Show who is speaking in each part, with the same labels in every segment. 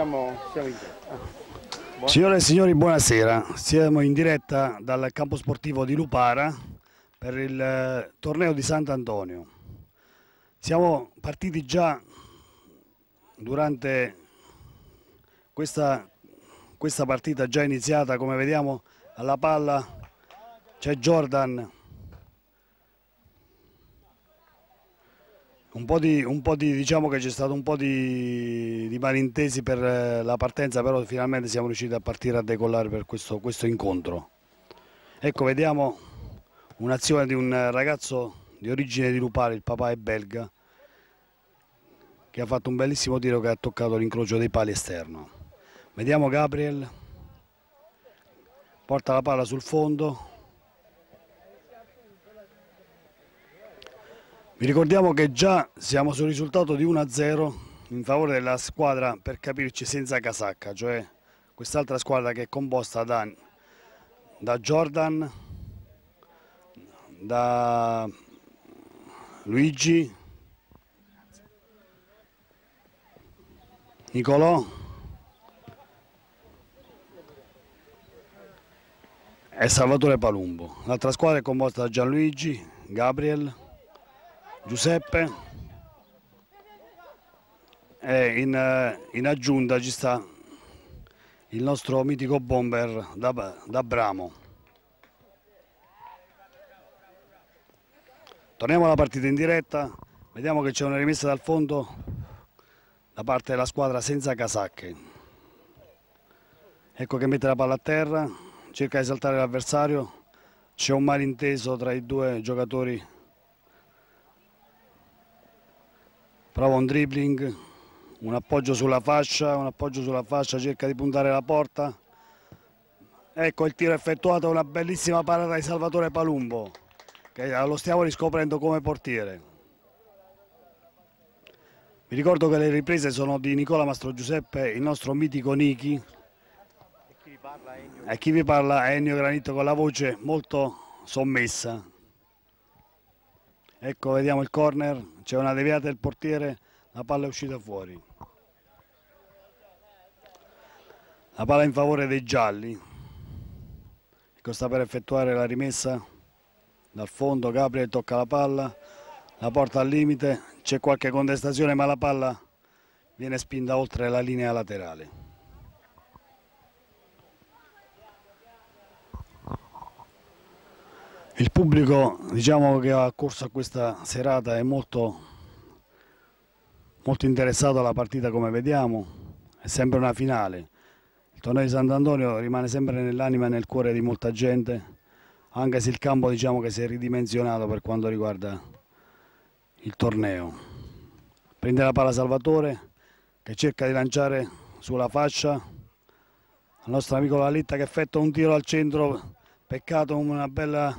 Speaker 1: siamo in diretta.
Speaker 2: Signore e signori, buonasera. Siamo in diretta dal campo sportivo di Lupara per il torneo di Sant'Antonio. Siamo partiti già durante questa partita già iniziata. Come vediamo, alla palla c'è Jordan. Diciamo che c'è stato un po' di malintesi per la partenza, però finalmente siamo riusciti a partire, a decollare per questo incontro. Ecco, vediamo un'azione di un ragazzo di origine di Lupara, il papà è belga, che ha fatto un bellissimo tiro che ha toccato l'incrocio dei pali esterno. Vediamo Gabriel, porta la palla sul fondo. Vi ricordiamo che già siamo sul risultato di 1-0 in favore della squadra, per capirci, senza casacca, cioè quest'altra squadra che è composta da Jordan, da Luigi, Nicolò e Salvatore Palumbo. L'altra squadra è composta da Gianluigi, Gabriel, Giuseppe e in aggiunta ci sta il nostro mitico bomber da Bramo. Torniamo alla partita in diretta, vediamo che c'è una rimessa dal fondo da parte della squadra senza casacche. Ecco che mette la palla a terra, cerca di saltare l'avversario, c'è un malinteso tra i due giocatori. Prova un dribbling, un appoggio sulla fascia, cerca di puntare la porta. Ecco il tiro effettuato, una bellissima parata di Salvatore Palumbo, che lo stiamo riscoprendo come portiere. Vi ricordo che le riprese sono di Nicola Mastro Giuseppe, il nostro mitico Niki. E chi vi parla è Ennio Granito, con la voce molto sommessa. Ecco, vediamo il corner, c'è una deviata del portiere, la palla è uscita fuori. La palla in favore dei gialli. Ecco, sta per effettuare la rimessa dal fondo, Gabriel tocca la palla, la porta al limite, c'è qualche contestazione ma la palla viene spinta oltre la linea laterale. Il pubblico, diciamo, che ha corso a questa serata è molto interessato alla partita, come vediamo, è sempre una finale. Il torneo di Sant'Antonio rimane sempre nell'anima e nel cuore di molta gente, anche se il campo, diciamo, che si è ridimensionato per quanto riguarda il torneo. Prende la palla Salvatore, che cerca di lanciare sulla fascia al nostro amico Lalitta, che effettua un tiro al centro, peccato, una bella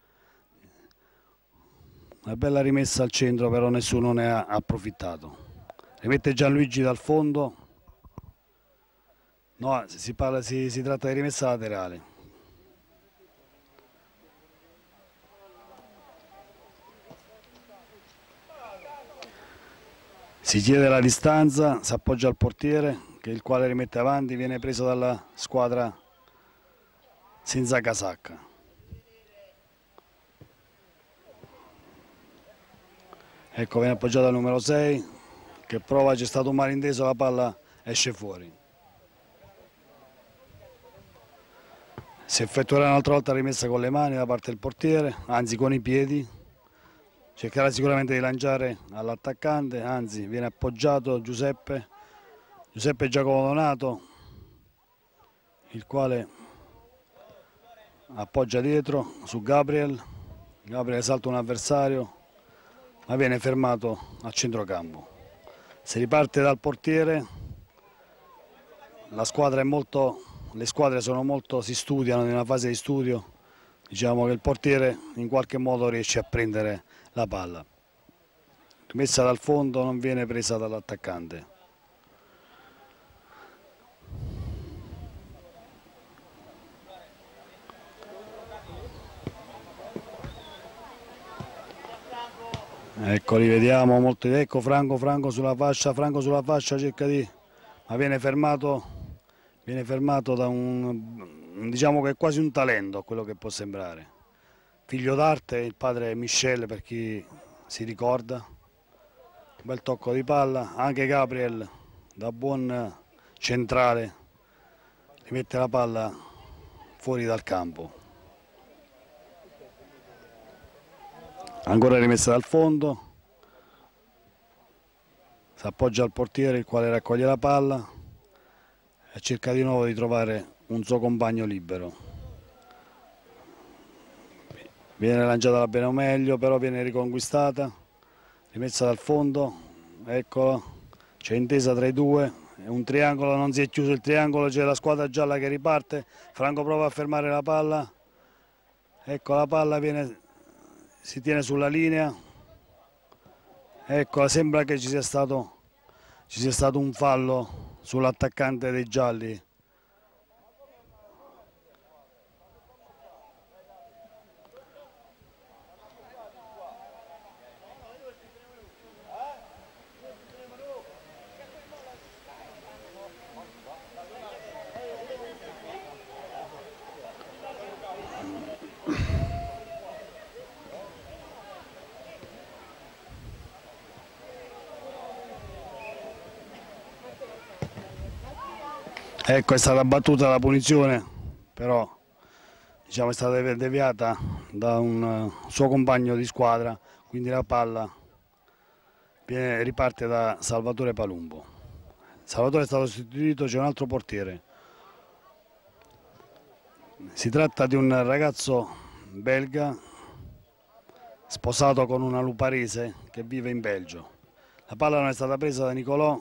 Speaker 2: rimessa al centro, però nessuno ne ha approfittato. Rimette Gianluigi dal fondo. No, si tratta di rimessa laterale. Si chiede la distanza, si appoggia al portiere, che il quale rimette avanti, viene preso dalla squadra senza casacca. Ecco, viene appoggiato al numero 6, che prova, c'è stato un malinteso, la palla esce fuori. Si effettuerà un'altra volta rimessa con le mani da parte del portiere, anzi con i piedi. Cercherà sicuramente di lanciare all'attaccante, anzi viene appoggiato Giuseppe Giacomo Donato, il quale appoggia dietro su Gabriel. Gabriel salta un avversario, ma viene fermato a centrocampo. Si riparte dal portiere, le squadre si studiano, in una fase di studio. Diciamo che il portiere in qualche modo riesce a prendere la palla. Rimessa dal fondo, non viene presa dall'attaccante. Ecco, li vediamo molto. Ecco Franco sulla fascia, cerca di ma viene fermato da diciamo che è quasi un talento, quello che può sembrare. Figlio d'arte, il padre Michel, per chi si ricorda, un bel tocco di palla, anche Gabriel da buon centrale rimette la palla fuori dal campo. Ancora rimessa dal fondo, si appoggia al portiere il quale raccoglie la palla e cerca di nuovo di trovare un suo compagno libero. Viene lanciata la bene o meglio, però viene riconquistata, rimessa dal fondo, eccola, c'è intesa tra i due, è un triangolo, non si è chiuso il triangolo, c'è la squadra gialla che riparte, Franco prova a fermare la palla, ecco la palla si tiene sulla linea, eccola, sembra che ci sia stato un fallo sull'attaccante dei gialli. Ecco, è stata battuta la punizione, però diciamo, è stata deviata da un suo compagno di squadra, quindi la palla riparte da Salvatore Palumbo. Salvatore è stato sostituito, c'è un altro portiere. Si tratta di un ragazzo belga sposato con una luparese che vive in Belgio. La palla non è stata presa da Nicolò.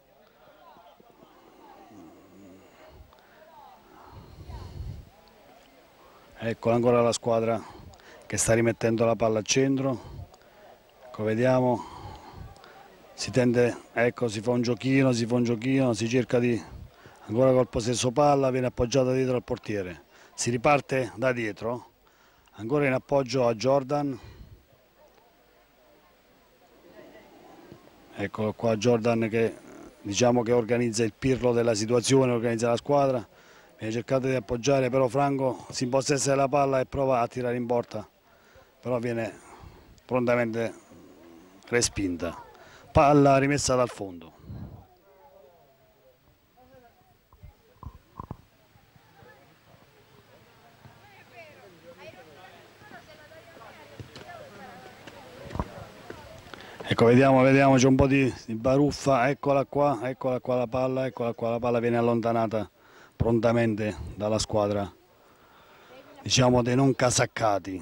Speaker 2: Ecco ancora la squadra che sta rimettendo la palla al centro. Ecco, vediamo, si tende, ecco, si fa un giochino, si cerca di, ancora col possesso palla, viene appoggiata dietro al portiere. Si riparte da dietro, ancora in appoggio a Jordan. Eccolo qua Jordan che diciamo che organizza il pirlo della situazione, organizza la squadra. Viene cercato di appoggiare, però Franco si impossessa della palla e prova a tirare in porta, però viene prontamente respinta. Palla rimessa dal fondo. Ecco, vediamo, c'è un po' di baruffa, eccola qua la palla viene allontanata prontamente dalla squadra, diciamo dei non casaccati.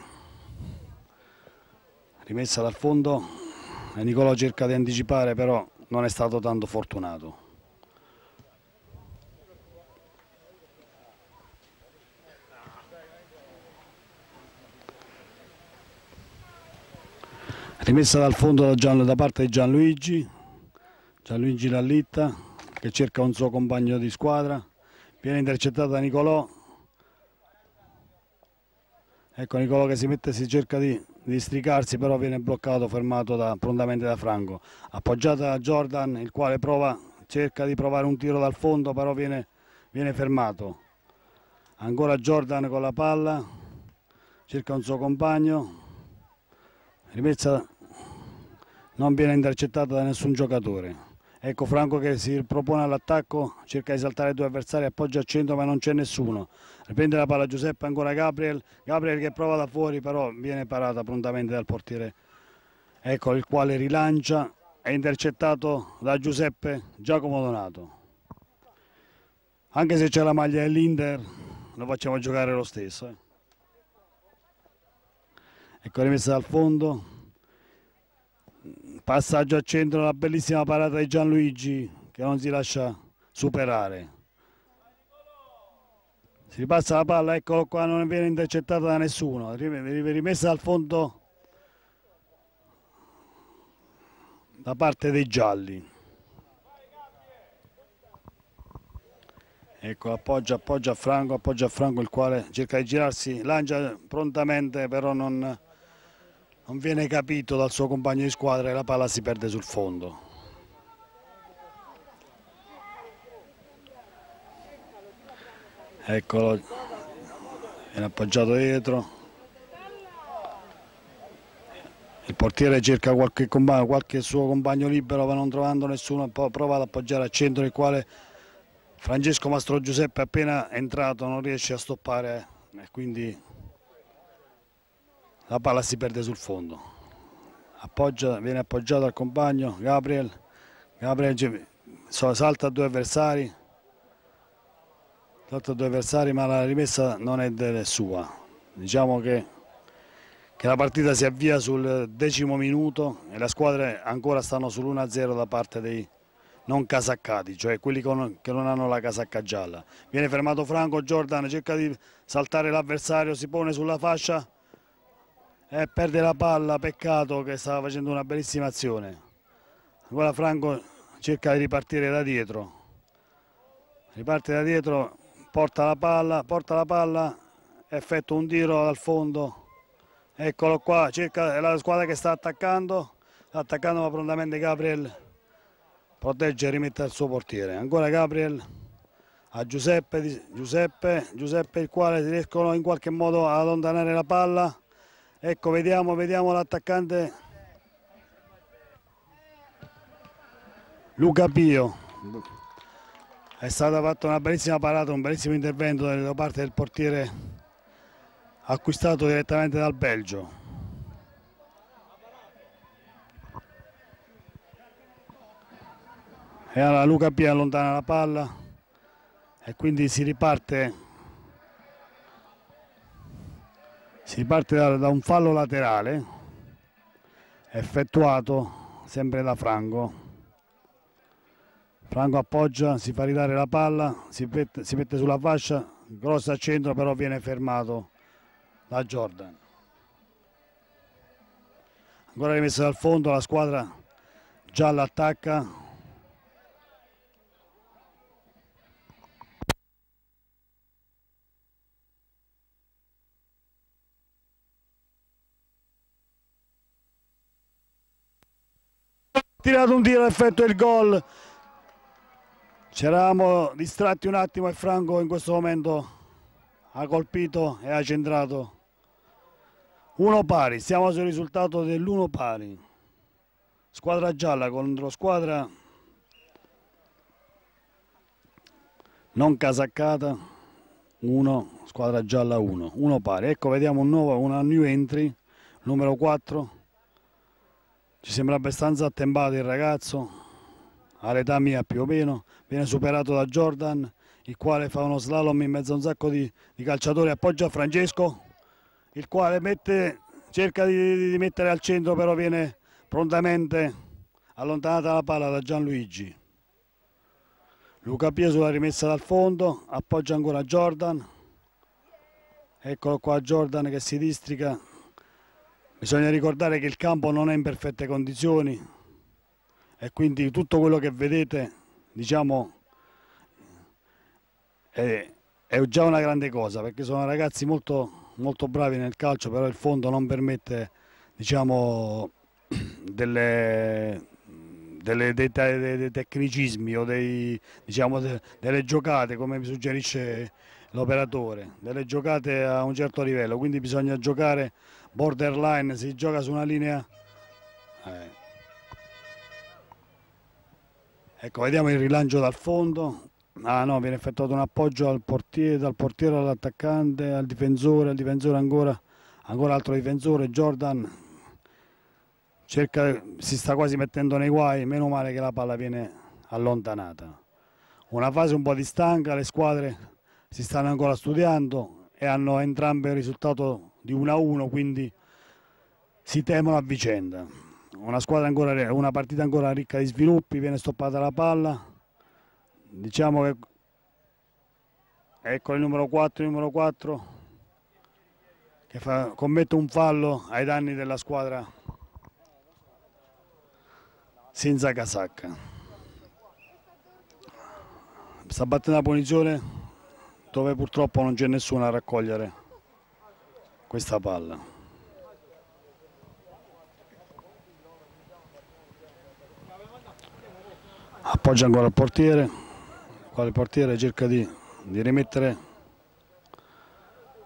Speaker 2: Rimessa dal fondo e Nicolò cerca di anticipare, però non è stato tanto fortunato. Rimessa dal fondo da parte di Gianluigi Lallitta che cerca un suo compagno di squadra, viene intercettata da Nicolò. Ecco Nicolò che si cerca di districarsi, però viene bloccato, fermato prontamente da Franco. Appoggiata da Jordan, il quale cerca di provare un tiro dal fondo, però viene fermato. Ancora Jordan con la palla, cerca un suo compagno, rimessa non viene intercettata da nessun giocatore. Ecco Franco che si propone all'attacco, cerca di saltare i due avversari, appoggia al centro ma non c'è nessuno. Riprende la palla Giuseppe, ancora Gabriel che prova da fuori, però viene parata prontamente dal portiere. Ecco il quale rilancia, è intercettato da Giuseppe Giacomo Donato. Anche se c'è la maglia dell'Inter, lo facciamo giocare lo stesso. Ecco rimessa dal fondo. Passaggio al centro, una bellissima parata di Gianluigi che non si lascia superare. Si ripassa la palla, eccolo qua, non viene intercettata da nessuno. Rimessa dal fondo da parte dei gialli. Ecco, appoggia a Franco il quale cerca di girarsi, lancia prontamente, però non viene capito dal suo compagno di squadra e la palla si perde sul fondo. Eccolo, viene appoggiato dietro. Il portiere cerca qualche suo compagno libero, ma non trovando nessuno, prova ad appoggiare al centro, il quale Francesco Mastro Giuseppe appena entrato non riesce a stoppare e quindi la palla si perde sul fondo. Viene appoggiato al compagno Gabriel salta a due avversari, ma la rimessa non è sua. Diciamo che la partita si avvia sul 10° minuto e le squadre ancora stanno sull'1-0 da parte dei non casaccati, cioè quelli che non hanno la casacca gialla. Viene fermato Franco, Jordan cerca di saltare l'avversario, si pone sulla fascia e perde la palla, peccato, che stava facendo una bellissima azione. Ora Franco cerca di ripartire da dietro, porta la palla, effettua un tiro dal fondo. Eccolo qua, cerca la squadra che sta attaccando ma prontamente Gabriel protegge e rimette al suo portiere. Ancora Gabriel a Giuseppe, il quale riescono in qualche modo ad allontanare la palla. Ecco, vediamo l'attaccante Luca Pio. È stata fatta una bellissima parata, un bellissimo intervento da parte del portiere acquistato direttamente dal Belgio. E allora Luca Pia allontana la palla e quindi si riparte da un fallo laterale effettuato sempre da Franco. Franco appoggia, si fa ridare la palla, si mette sulla fascia, grossa al centro, però viene fermato da Jordan. Ancora rimessa dal fondo, la squadra gialla attacca. Tirato un tiro, effetto il gol. Ci eravamo distratti un attimo e Franco in questo momento ha colpito e ha centrato. 1 pari, siamo sul risultato dell'1 pari. Squadra gialla contro squadra non casaccata, 1, squadra gialla 1, 1 pari. Ecco, vediamo una new entry, numero 4. Ci sembra abbastanza attembato il ragazzo, all'età mia più o meno. Viene superato da Jordan, il quale fa uno slalom in mezzo a un sacco di calciatori, appoggia a Francesco, il quale cerca di mettere al centro, però viene prontamente allontanata la palla da Gianluigi. Luca Pia sulla rimessa dal fondo, appoggia ancora Jordan. Eccolo qua Jordan che si districa. Bisogna ricordare che il campo non è in perfette condizioni e quindi tutto quello che vedete, diciamo, è già una grande cosa, perché sono ragazzi molto, molto bravi nel calcio, però il fondo non permette, diciamo, dei tecnicismi o delle giocate, come mi suggerisce l'operatore, delle giocate a un certo livello, quindi bisogna giocare borderline, si gioca su una linea. Ecco, vediamo il rilancio dal fondo. Ah no, viene effettuato un appoggio dal portiere all'attaccante, al difensore ancora altro difensore, Jordan si sta quasi mettendo nei guai, meno male che la palla viene allontanata. Una fase un po' di stanca, le squadre si stanno ancora studiando e hanno entrambe il risultato di 1-1, quindi si temono a vicenda. Una partita ancora ricca di sviluppi, viene stoppata la palla. Diciamo che ecco il numero 4 che commette un fallo ai danni della squadra senza casacca. Sta battendo la punizione dove purtroppo non c'è nessuno a raccogliere questa palla. Appoggia ancora il portiere, il quale il portiere cerca di rimettere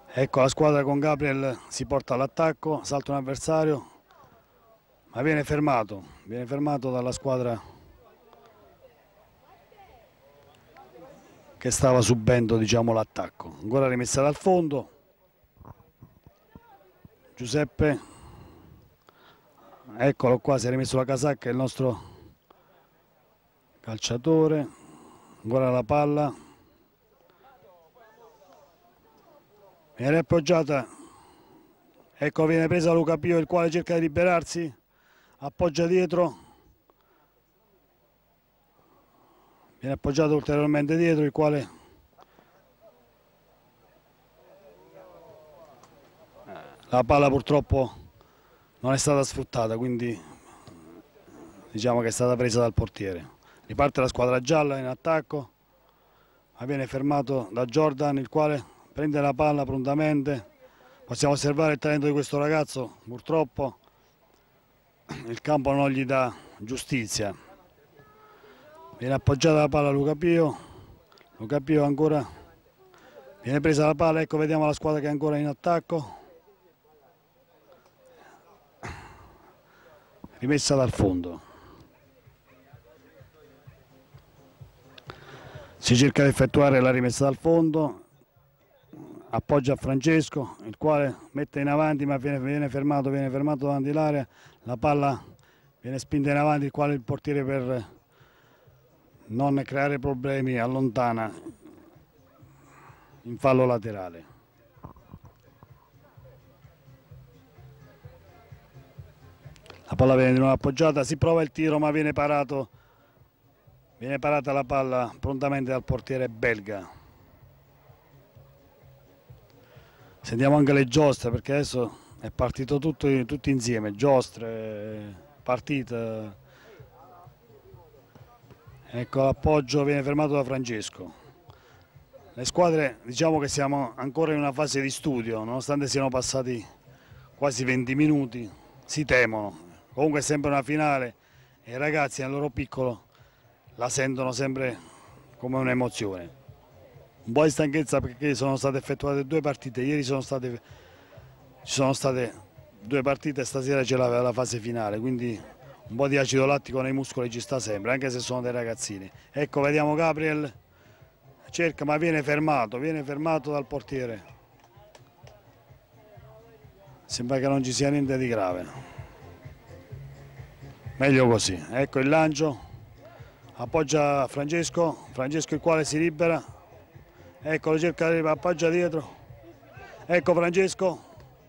Speaker 2: Ecco la squadra con Gabriel si porta all'attacco, salta un avversario, ma viene fermato dalla squadra che stava subendo, diciamo, l'attacco. Ancora rimessa dal fondo, Giuseppe, eccolo qua, si è rimesso la casacca il nostro calciatore, ancora la palla, viene appoggiata, ecco viene presa Luca Pio, il quale cerca di liberarsi, appoggia dietro, viene appoggiato ulteriormente dietro, il quale la palla purtroppo non è stata sfruttata, quindi diciamo che è stata presa dal portiere. Riparte la squadra gialla in attacco, ma viene fermato da Jordan, il quale prende la palla prontamente. Possiamo osservare il talento di questo ragazzo, purtroppo il campo non gli dà giustizia. Viene appoggiata la palla a Luca Pio ancora, viene presa la palla, ecco vediamo la squadra che è ancora in attacco. Rimessa dal fondo. Si cerca di effettuare la rimessa dal fondo, appoggia a Francesco, il quale mette in avanti ma viene fermato davanti l'area, la palla viene spinta in avanti, il quale il portiere per non creare problemi allontana in fallo laterale. La palla viene di nuovo appoggiata, si prova il tiro ma viene parata la palla prontamente dal portiere belga. Sentiamo anche le giostre perché adesso è partito tutti insieme, giostre, partita. Ecco l'appoggio, viene fermato da Francesco. Le squadre, diciamo che siamo ancora in una fase di studio, nonostante siano passati quasi 20 minuti, si temono. Comunque è sempre una finale e i ragazzi nel loro piccolo la sentono sempre come un'emozione. Un po' di stanchezza perché sono state effettuate 2 partite, ieri ci sono state 2 partite e stasera c'è la fase finale, quindi un po' di acido lattico nei muscoli ci sta sempre, anche se sono dei ragazzini. Ecco, vediamo Gabriel, cerca ma viene fermato dal portiere. Sembra che non ci sia niente di grave. Meglio così. Ecco il lancio, appoggia Francesco il quale si libera. Ecco, lo cerca di appoggia dietro. Ecco Francesco.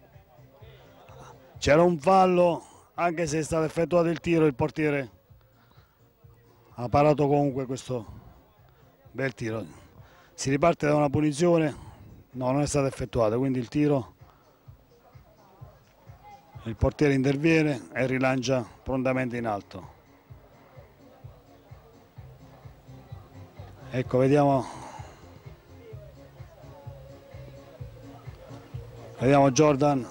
Speaker 2: C'era un fallo, anche se è stato effettuato il tiro, il portiere ha parato comunque questo bel tiro. Si riparte da una punizione, no, non è stata effettuata, quindi il tiro, il portiere interviene e rilancia prontamente in alto. Ecco, vediamo Jordan.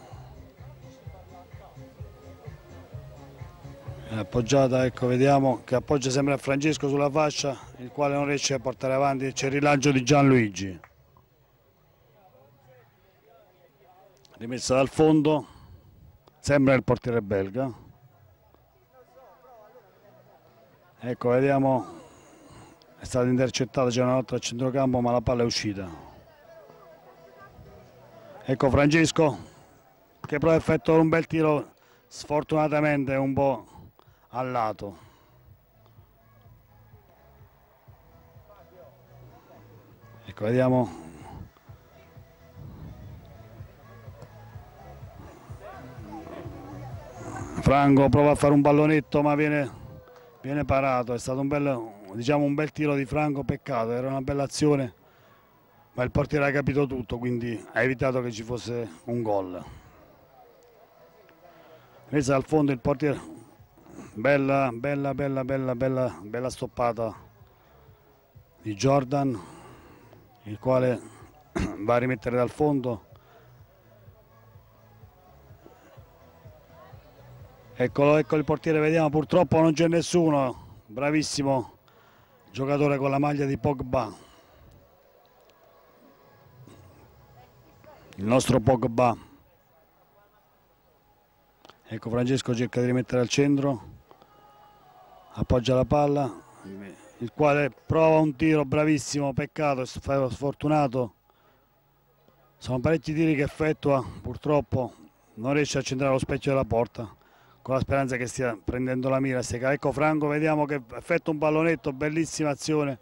Speaker 2: È appoggiata, ecco, vediamo che appoggia sempre a Francesco sulla fascia, il quale non riesce a portare avanti, c'è il rilancio di Gianluigi. Rimessa dal fondo, sembra il portiere belga. Ecco, vediamo, è stata intercettata, c'è una lotta a centrocampo ma la palla è uscita. Ecco Francesco che prova a effettuare un bel tiro, sfortunatamente un po' al lato. Ecco, vediamo. Franco prova a fare un pallonetto ma viene parato. È stato un bel tiro di Franco, peccato, era una bella azione, ma il portiere ha capito tutto, quindi ha evitato che ci fosse un gol. Messa dal fondo il portiere. Bella stoppata di Jordan, il quale va a rimettere dal fondo. Eccolo, ecco il portiere, vediamo, purtroppo non c'è nessuno. Bravissimo giocatore con la maglia di Pogba. il nostro Pogba. Ecco, Francesco cerca di rimettere al centro, appoggia la palla, il quale prova un tiro bravissimo, peccato, è sfortunato. Sono parecchi tiri che effettua, purtroppo non riesce a centrare lo specchio della porta, con la speranza che stia prendendo la mira. Ecco Franco, vediamo che effettua un pallonetto, bellissima azione.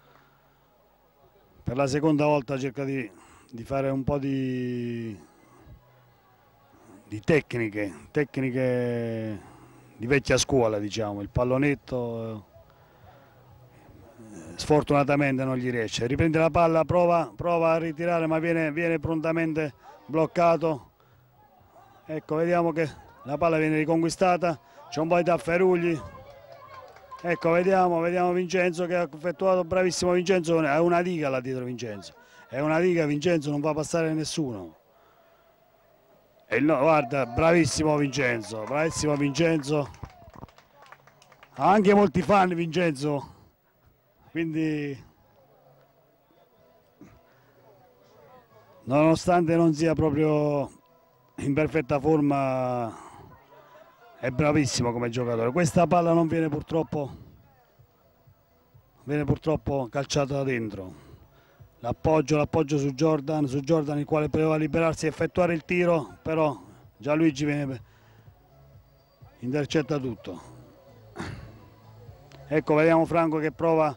Speaker 2: Per la seconda volta cerca di fare un po' di tecniche di vecchia scuola, diciamo. Il pallonetto sfortunatamente non gli riesce. Riprende la palla, prova a ritirare, ma viene prontamente bloccato. Ecco, vediamo che la palla viene riconquistata, c'è un po' di tafferugli. Ecco, vediamo Vincenzo che ha effettuato, bravissimo Vincenzo, è una diga là dietro Vincenzo. È una diga, Vincenzo non fa passare nessuno. E no, guarda, bravissimo Vincenzo, ha anche molti fan Vincenzo, quindi nonostante non sia proprio in perfetta forma è bravissimo come giocatore. Questa palla non viene purtroppo calciata dentro. L'appoggio su Jordan, il quale poteva liberarsi e effettuare il tiro, però Gianluigi intercetta tutto. Ecco, vediamo Franco che prova,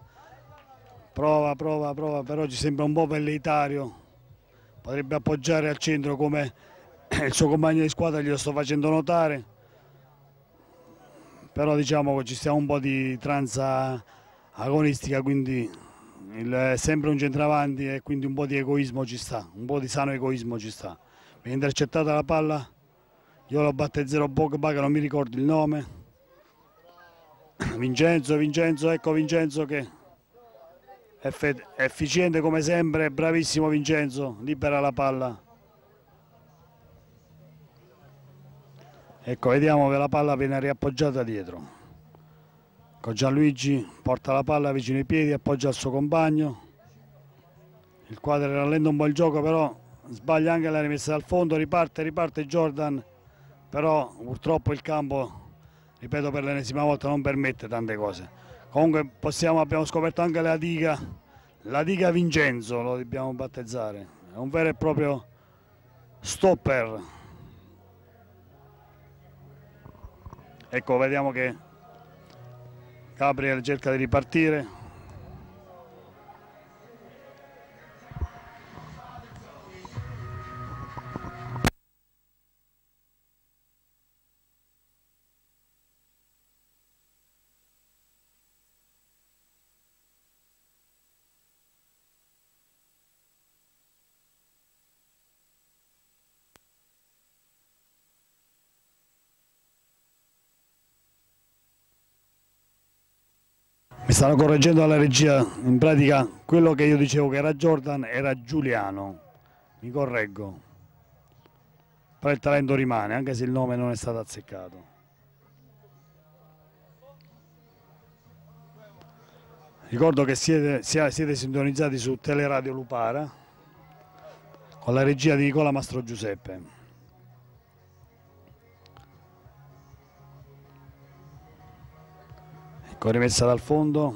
Speaker 2: però ci sembra un po' velleitario. Potrebbe appoggiare al centro come il suo compagno di squadra glielo sto facendo notare, però diciamo che ci stiamo un po' di tranza agonistica, quindi sempre un centravanti e quindi un po' di egoismo ci sta, un po' di sano egoismo ci sta. Viene intercettata la palla, io lo battezerò Pogba che non mi ricordo il nome. Vincenzo, ecco Vincenzo che è efficiente come sempre, bravissimo Vincenzo, libera la palla. Ecco, vediamo che la palla viene riappoggiata dietro. Con Gianluigi porta la palla vicino ai piedi, appoggia al suo compagno, il quale rallenta un po' il gioco, però sbaglia anche la rimessa dal fondo, riparte Jordan, però purtroppo il campo, ripeto per l'ennesima volta, non permette tante cose. Comunque abbiamo scoperto anche la diga Vincenzo, lo dobbiamo battezzare, è un vero e proprio stopper. Ecco, vediamo che Gabriel cerca di ripartire. Mi stanno correggendo alla regia, in pratica quello che io dicevo che era Jordan era Giuliano, mi correggo, però il talento rimane anche se il nome non è stato azzeccato. Ricordo che siete sintonizzati su Teleradio Lupara con la regia di Nicola Mastro Giuseppe. Rimessa dal fondo,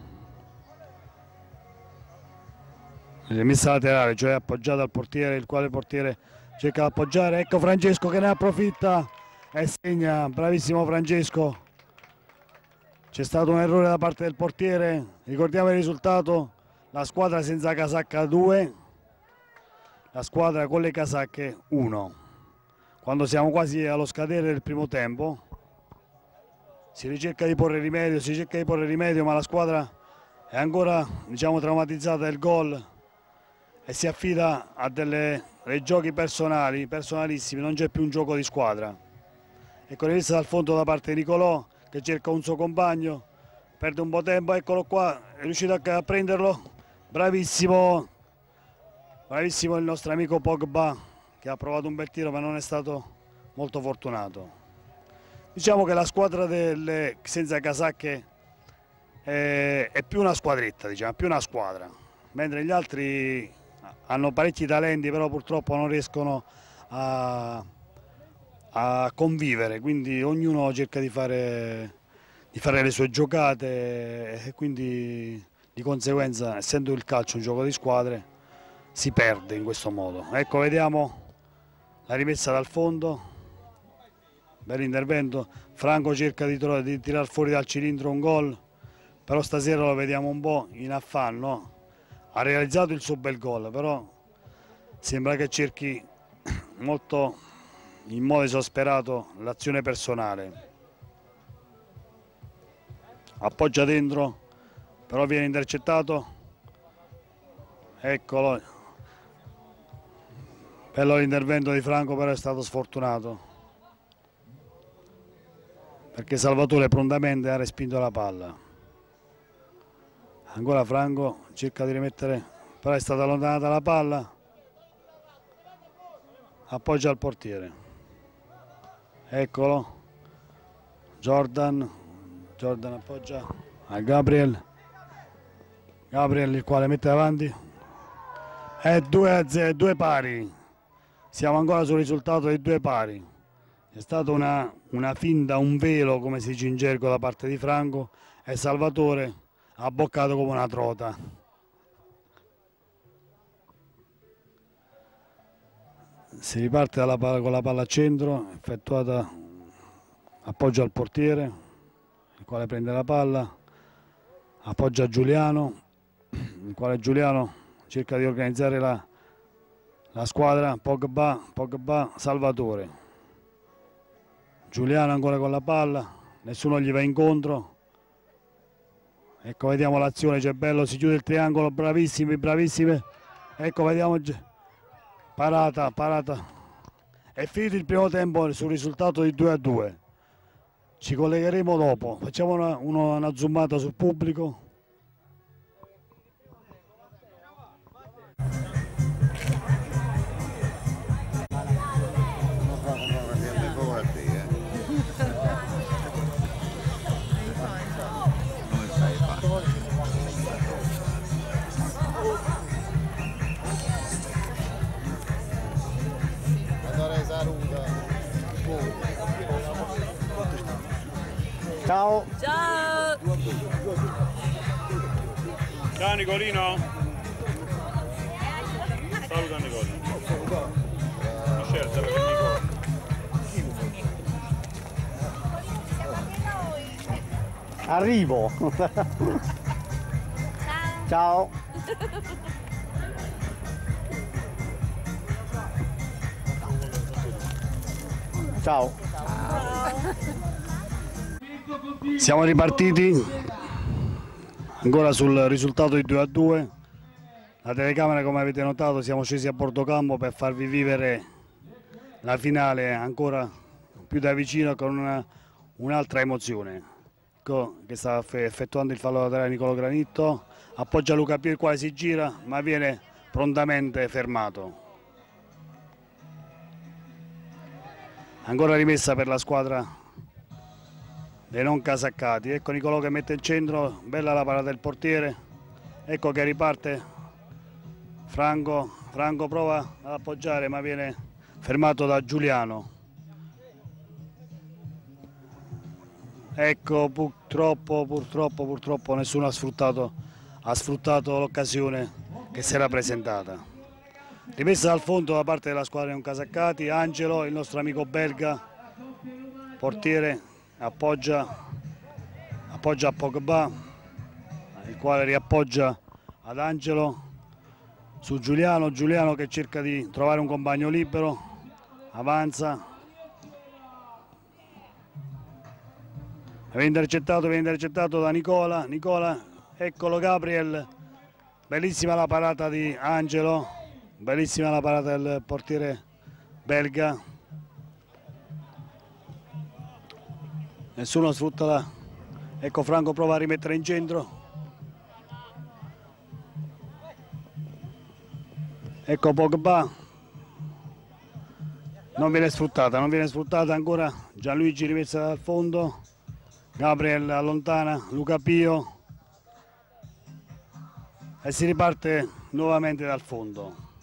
Speaker 2: rimessa laterale, cioè appoggiata al portiere, il quale portiere cerca di appoggiare. Ecco Francesco che ne approfitta e segna, bravissimo Francesco. C'è stato un errore da parte del portiere, ricordiamo il risultato: la squadra senza casacca 2, la squadra con le casacche 1. Quando siamo quasi allo scadere del primo tempo si cerca di porre rimedio, ma la squadra è ancora, diciamo, traumatizzata del gol e si affida a dei giochi personalissimi, non c'è più un gioco di squadra. Ecco, rimessa dal fondo da parte di Nicolò che cerca un suo compagno, perde un po' tempo, eccolo qua, è riuscito a prenderlo, bravissimo il nostro amico Pogba che ha provato un bel tiro ma non è stato molto fortunato. Diciamo che la squadra delle senza casacche è più una squadretta, diciamo, più una squadra, mentre gli altri hanno parecchi talenti, però purtroppo non riescono a convivere, quindi ognuno cerca di fare le sue giocate e quindi di conseguenza, essendo il calcio un gioco di squadre, si perde in questo modo. Ecco, vediamo la rimessa dal fondo, bell'intervento, Franco cerca di tirar fuori dal cilindro un gol, però stasera lo vediamo un po' in affanno, ha realizzato il suo bel gol, però sembra che cerchi molto in modo esasperato l'azione personale. Appoggia dentro, però viene intercettato, eccolo, bello l'intervento di Franco, però è stato sfortunato perché Salvatore prontamente ha respinto la palla. Ancora Franco cerca di rimettere, però è stata allontanata la palla, appoggia al portiere, eccolo, Jordan appoggia a Gabriel, il quale mette avanti, è 2-0, 2 pari, siamo ancora sul risultato di 2 pari. È stata una finta, un velo, come si dice in gergo, da parte di Franco, e Salvatore ha boccato come una trota. Si riparte con la palla a centro, effettuata, appoggio al portiere, il quale prende la palla, appoggia a Giuliano, il quale Giuliano cerca di organizzare la squadra, Pogba, Salvatore. Giuliano ancora con la palla, nessuno gli va incontro. Ecco, vediamo l'azione, c'è bello, si chiude il triangolo, bravissimi, bravissime. Ecco, vediamo, parata. È finito il primo tempo sul risultato di 2-2. Ci collegheremo dopo, facciamo una zoomata sul pubblico. Ciao.
Speaker 1: Ciao.
Speaker 3: Ciao Nicolino. Saluta Nicolino. Una scelta per Nicolino.
Speaker 2: Arrivo. Ciao. Ciao. Siamo ripartiti ancora sul risultato di 2-2. La telecamera, come avete notato, siamo scesi a bordo campo per farvi vivere la finale ancora più da vicino con un'altra emozione. Ecco che sta effettuando il fallo laterale Nicolò Granitto, appoggia Luca Pio, il quale si gira ma viene prontamente fermato. Ancora rimessa per la squadra dei non casaccati. Ecco Nicolò che mette il centro, bella la parata del portiere, ecco che riparte Franco prova ad appoggiare ma viene fermato da Giuliano. Ecco, purtroppo nessuno ha sfruttato l'occasione che si era presentata. Rimessa dal fondo da parte della squadra dei non casaccati, Angelo, il nostro amico belga, portiere, appoggia a Pogba, il quale riappoggia ad Angelo, su Giuliano che cerca di trovare un compagno libero, avanza, viene intercettato da Nicola, eccolo Gabriel, bellissima la parata di Angelo, bellissima la parata del portiere belga. Nessuno sfrutta ecco Franco prova a rimettere in centro, ecco Pogba, non viene sfruttata ancora, Gianluigi rimessa dal fondo, Gabriel allontana, Luca Pio e si riparte nuovamente dal fondo.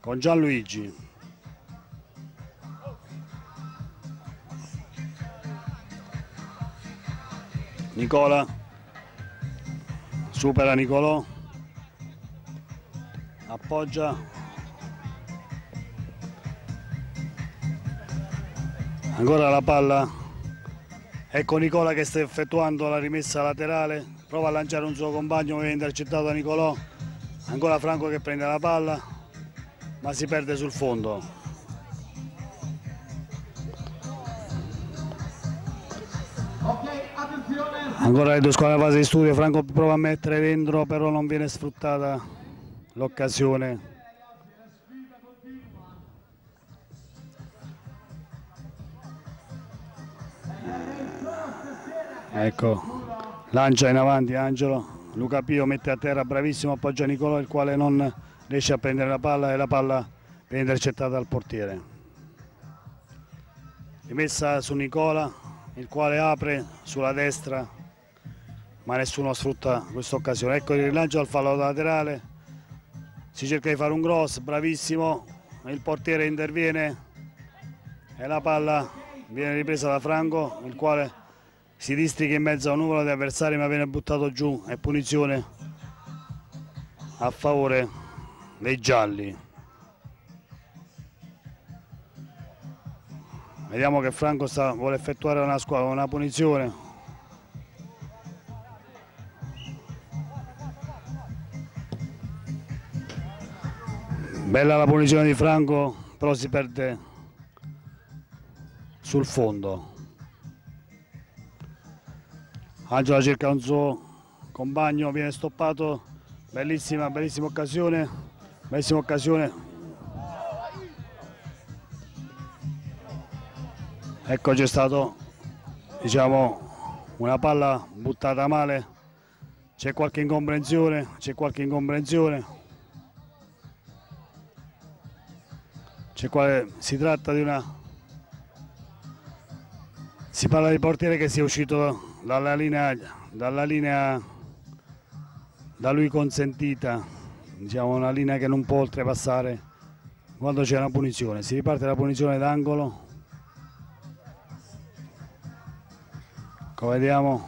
Speaker 2: con Gianluigi. Nicola, supera Nicolò, appoggia, ancora la palla, ecco Nicola che sta effettuando la rimessa laterale, prova a lanciare un suo compagno, viene intercettato da Nicolò, ancora Franco che prende la palla, ma si perde sul fondo. Ancora le due squadre in fase di studio, Franco prova a mettere dentro, però non viene sfruttata l'occasione. Ecco, lancia in avanti Angelo, Luca Pio mette a terra, bravissimo, appoggia Nicolò, il quale non riesce a prendere la palla e la palla viene intercettata dal portiere. Rimessa su Nicola, il quale apre sulla destra, ma nessuno sfrutta questa occasione. Ecco il rilancio al fallo laterale, si cerca di fare un cross, bravissimo, il portiere interviene e la palla viene ripresa da Franco, il quale si districa in mezzo a un numero di avversari ma viene buttato giù, e punizione a favore dei gialli. Vediamo che Franco vuole effettuare una punizione. Bella la punizione di Franco, però si perde sul fondo. Angelo cerca un suo compagno, viene stoppato, bellissima occasione, bellissima occasione. Ecco, c'è stato, diciamo, una palla buttata male, c'è qualche incomprensione, si tratta di una, si parla di portiere che sia uscito dalla linea da lui consentita, diciamo una linea che non può oltrepassare quando c'è una punizione. Si riparte la punizione d'angolo, come vediamo,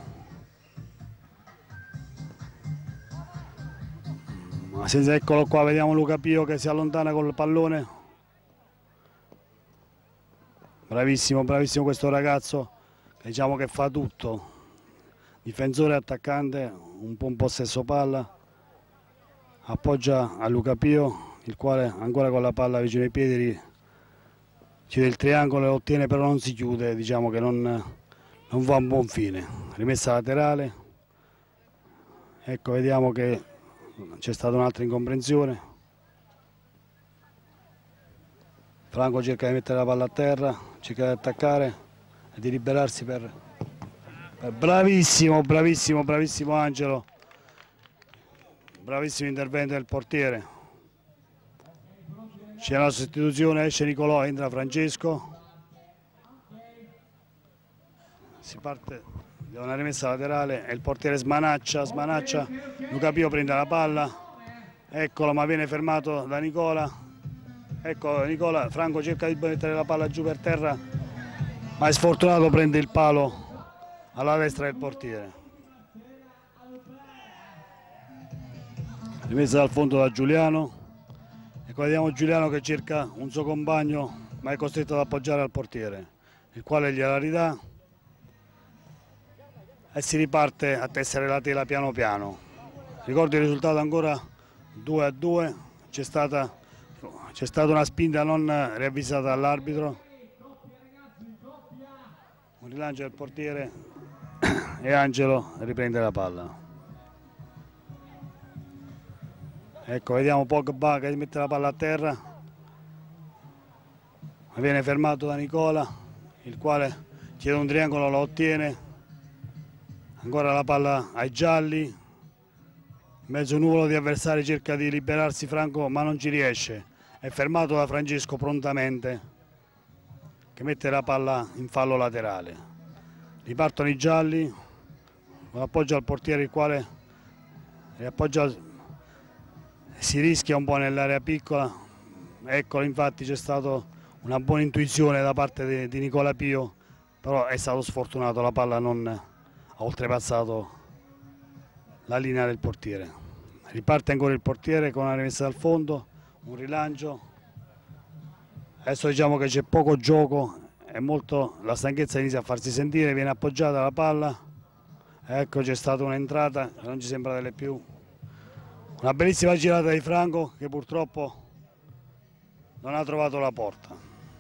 Speaker 2: eccolo qua, vediamo Luca Pio che si allontana col pallone. Bravissimo questo ragazzo, diciamo che fa tutto, difensore, attaccante, un po' un possesso palla, appoggia a Luca Pio, il quale ancora con la palla vicino ai piedi chiude il triangolo e lo ottiene, però non si chiude, diciamo che non va a un buon fine. Rimessa laterale, ecco, vediamo che c'è stata un'altra incomprensione. Franco cerca di mettere la palla a terra, cerca di attaccare e di liberarsi per bravissimo Angelo, bravissimo intervento del portiere. C'è una sostituzione, esce Nicolò, entra Francesco, si parte da una rimessa laterale e il portiere smanaccia, Luca Pio prende la palla, eccolo, ma viene fermato da Nicola. Ecco Nicola, Franco cerca di mettere la palla giù per terra, ma è sfortunato, prende il palo alla destra del portiere. Rimessa dal fondo da Giuliano. Ecco, vediamo Giuliano che cerca un suo compagno, ma è costretto ad appoggiare al portiere, il quale gliela ridà e si riparte a tessere la tela piano piano. Ricordo il risultato ancora 2-2, c'è stata una spinta non riavvisata dall'arbitro, un rilancio del portiere e Angelo riprende la palla. Ecco, vediamo Pogba che mette la palla a terra, viene fermato da Nicola, il quale chiede un triangolo, lo ottiene. Ancora la palla ai gialli, in mezzo a un nuvolo di avversari cerca di liberarsi Franco, ma non ci riesce. È fermato da Francesco prontamente, che mette la palla in fallo laterale. Ripartono i gialli, con appoggio al portiere, il quale si rischia un po' nell'area piccola, Eccolo, infatti c'è stata una buona intuizione da parte di Nicola Pio, però è stato sfortunato, la palla non ha oltrepassato la linea del portiere. Riparte ancora il portiere con una rimessa dal fondo, un rilancio. Adesso diciamo che c'è poco gioco, la stanchezza inizia a farsi sentire, viene appoggiata la palla. Ecco, c'è stata un'entrata che non ci sembra delle più. Una bellissima girata di Franco che purtroppo non ha trovato la porta.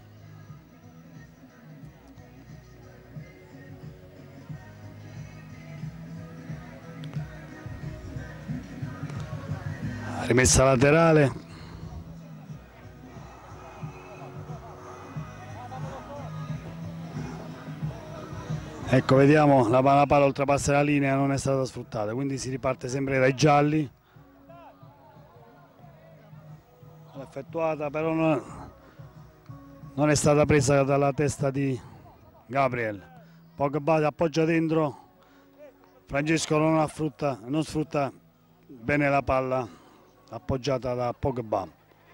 Speaker 2: Rimessa laterale. Ecco, vediamo, la palla oltrepassa la linea, non è stata sfruttata, quindi si riparte sempre dai gialli. L'ha effettuata, però non è stata presa dalla testa di Gabriel. Pogba appoggia dentro, Francesco non sfrutta bene la palla appoggiata da Pogba.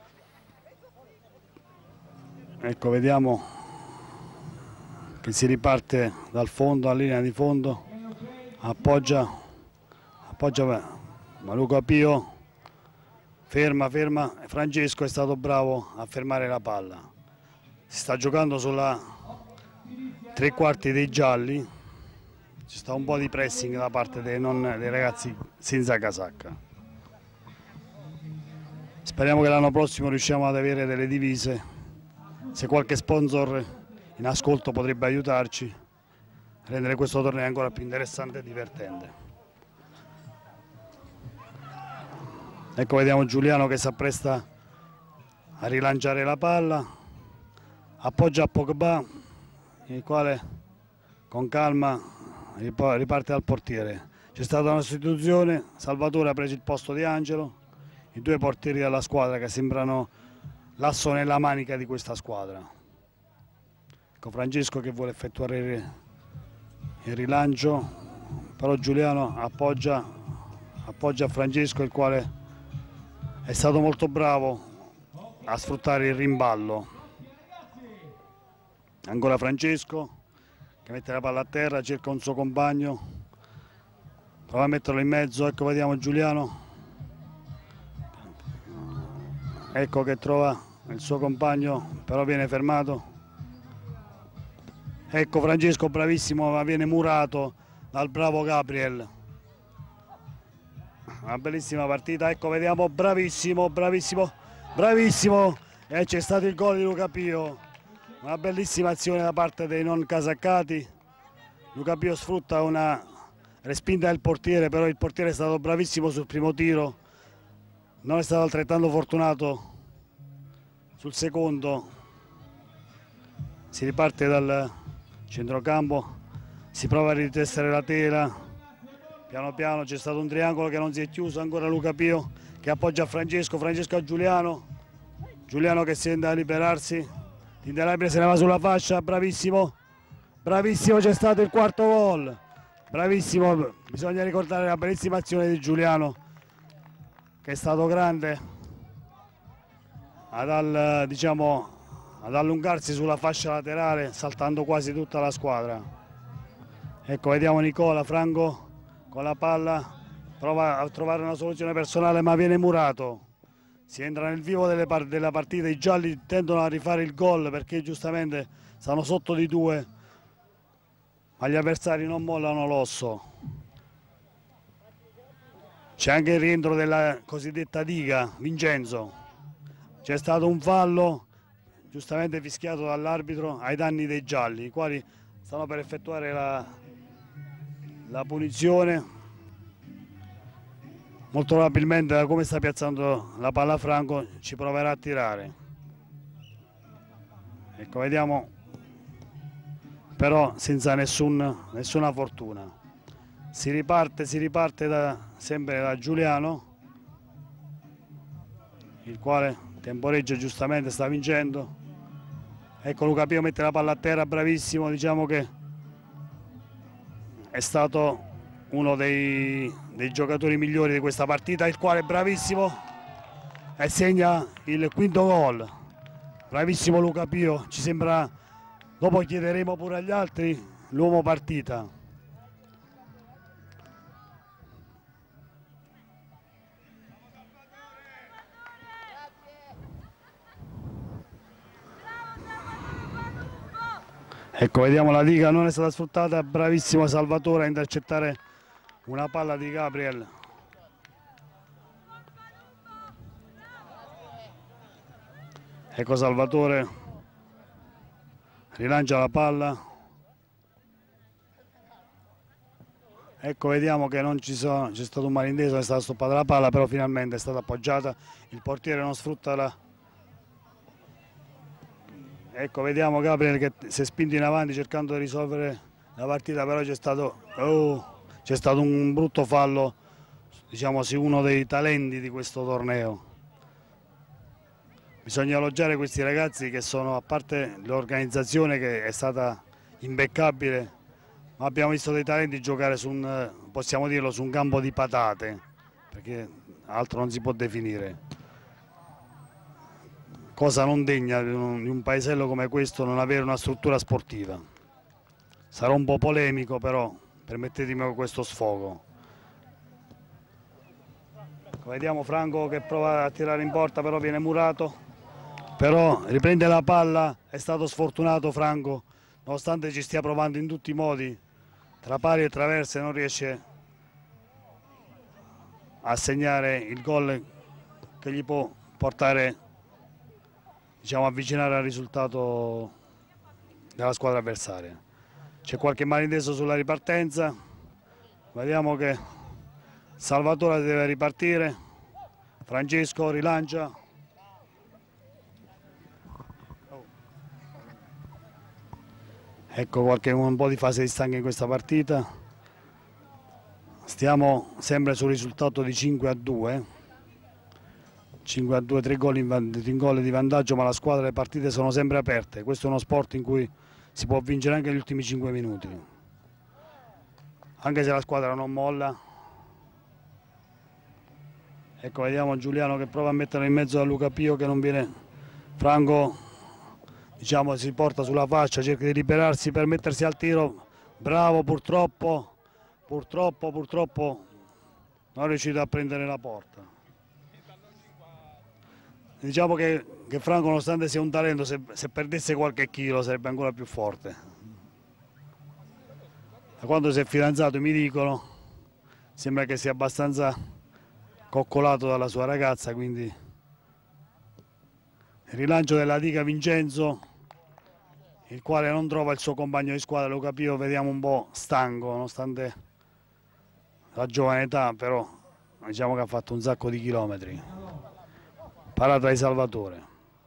Speaker 2: Ecco, vediamo che si riparte dal fondo, alla linea di fondo, appoggia Luca Pio, ferma, Francesco è stato bravo a fermare la palla. Si sta giocando sulla tre quarti dei gialli, ci sta un po' di pressing da parte dei ragazzi senza casacca. Speriamo che l'anno prossimo riusciamo ad avere delle divise, se qualche sponsor in ascolto potrebbe aiutarci a rendere questo torneo ancora più interessante e divertente. Ecco, vediamo Giuliano che si appresta a rilanciare la palla, appoggia a Pogba, il quale con calma riparte dal portiere. C'è stata una sostituzione, Salvatore ha preso il posto di Angelo, i due portieri della squadra che sembrano l'asso nella manica di questa squadra. Ecco Francesco che vuole effettuare il rilancio, però Giuliano appoggia a Francesco, il quale è stato molto bravo a sfruttare il rimballo. Ancora Francesco che mette la palla a terra, cerca un suo compagno, prova a metterlo in mezzo. Ecco, vediamo Giuliano, ecco che trova il suo compagno, però viene fermato. Ecco Francesco bravissimo, ma viene murato dal bravo Gabriel. Una bellissima partita, ecco vediamo, bravissimo, e c'è stato il gol di Luca Pio. Una bellissima azione da parte dei non casaccati. Luca Pio sfrutta una respinta del portiere, però il portiere è stato bravissimo sul primo tiro, non è stato altrettanto fortunato sul secondo. Si riparte dal centrocampo, si prova a ritestare la tela, piano piano c'è stato un triangolo che non si è chiuso, ancora Luca Pio che appoggia a Francesco a Giuliano, che sente a liberarsi, Tindelabile se ne va sulla fascia, bravissimo, c'è stato il quarto gol, bravissimo, bisogna ricordare la bellissima azione di Giuliano che è stato grande ad allungarsi sulla fascia laterale saltando quasi tutta la squadra. Ecco, vediamo Nicola Franco con la palla, prova a trovare una soluzione personale ma viene murato. Si entra nel vivo della partita, i gialli tendono a rifare il gol perché giustamente stanno sotto di 2, ma gli avversari non mollano l'osso. C'è anche il rientro della cosiddetta diga, Vincenzo. C'è stato un fallo giustamente fischiato dall'arbitro ai danni dei gialli, i quali stanno per effettuare la punizione. Molto probabilmente, da come sta piazzando la palla Franco, ci proverà a tirare. Ecco, vediamo, però senza nessuna fortuna. Si riparte sempre da Giuliano, il quale temporeggia, giustamente sta vincendo. Ecco, Luca Pio mette la palla a terra, bravissimo, diciamo che è stato uno dei giocatori migliori di questa partita, il quale è bravissimo e segna il quinto gol. Bravissimo Luca Pio, ci sembra, dopo chiederemo pure agli altri, l'uomo partita. Ecco, vediamo la diga, non è stata sfruttata, bravissimo Salvatore a intercettare una palla di Gabriel. Ecco Salvatore, rilancia la palla. Ecco, vediamo che non c'è stato un malinteso, è stata stoppata la palla, però finalmente è stata appoggiata, il portiere non sfrutta la... Ecco, vediamo Gabriel che si è spinto in avanti cercando di risolvere la partita, però c'è stato un brutto fallo, diciamo, su uno dei talenti di questo torneo. Bisogna elogiare questi ragazzi che sono, a parte l'organizzazione che è stata impeccabile, ma abbiamo visto dei talenti giocare su un, possiamo dirlo, su un campo di patate, perché altro non si può definire. Cosa non degna di un paesello come questo non avere una struttura sportiva. Sarò un po' polemico, però permettetemi questo sfogo. Vediamo Franco che prova a tirare in porta, però viene murato. Però riprende la palla, è stato sfortunato Franco, nonostante ci stia provando in tutti i modi, tra pali e traverse non riesce a segnare il gol che gli può portare, diciamo, avvicinare al risultato della squadra avversaria. C'è qualche malinteso sulla ripartenza, vediamo che Salvatore deve ripartire, Francesco rilancia. Ecco un po' di fase di stanca in questa partita. Stiamo sempre sul risultato di 5-2. 5-2, 3 gol di vantaggio, ma la squadra, le partite sono sempre aperte. Questo è uno sport in cui si può vincere anche negli ultimi 5 minuti. Anche se la squadra non molla. Ecco, vediamo Giuliano che prova a mettere in mezzo a Luca Pio che non viene. Franco, diciamo, si porta sulla faccia, cerca di liberarsi per mettersi al tiro. Bravo, purtroppo non è riuscito a prendere la porta. Diciamo che Franco, nonostante sia un talento, se perdesse qualche chilo sarebbe ancora più forte. Da quando si è fidanzato, mi dicono, sembra che sia abbastanza coccolato dalla sua ragazza, quindi il rilancio della diga Vincenzo, il quale non trova il suo compagno di squadra Luca Pio, vediamo un po' stanco nonostante la giovane età, però diciamo che ha fatto un sacco di chilometri. Parata di Salvatore,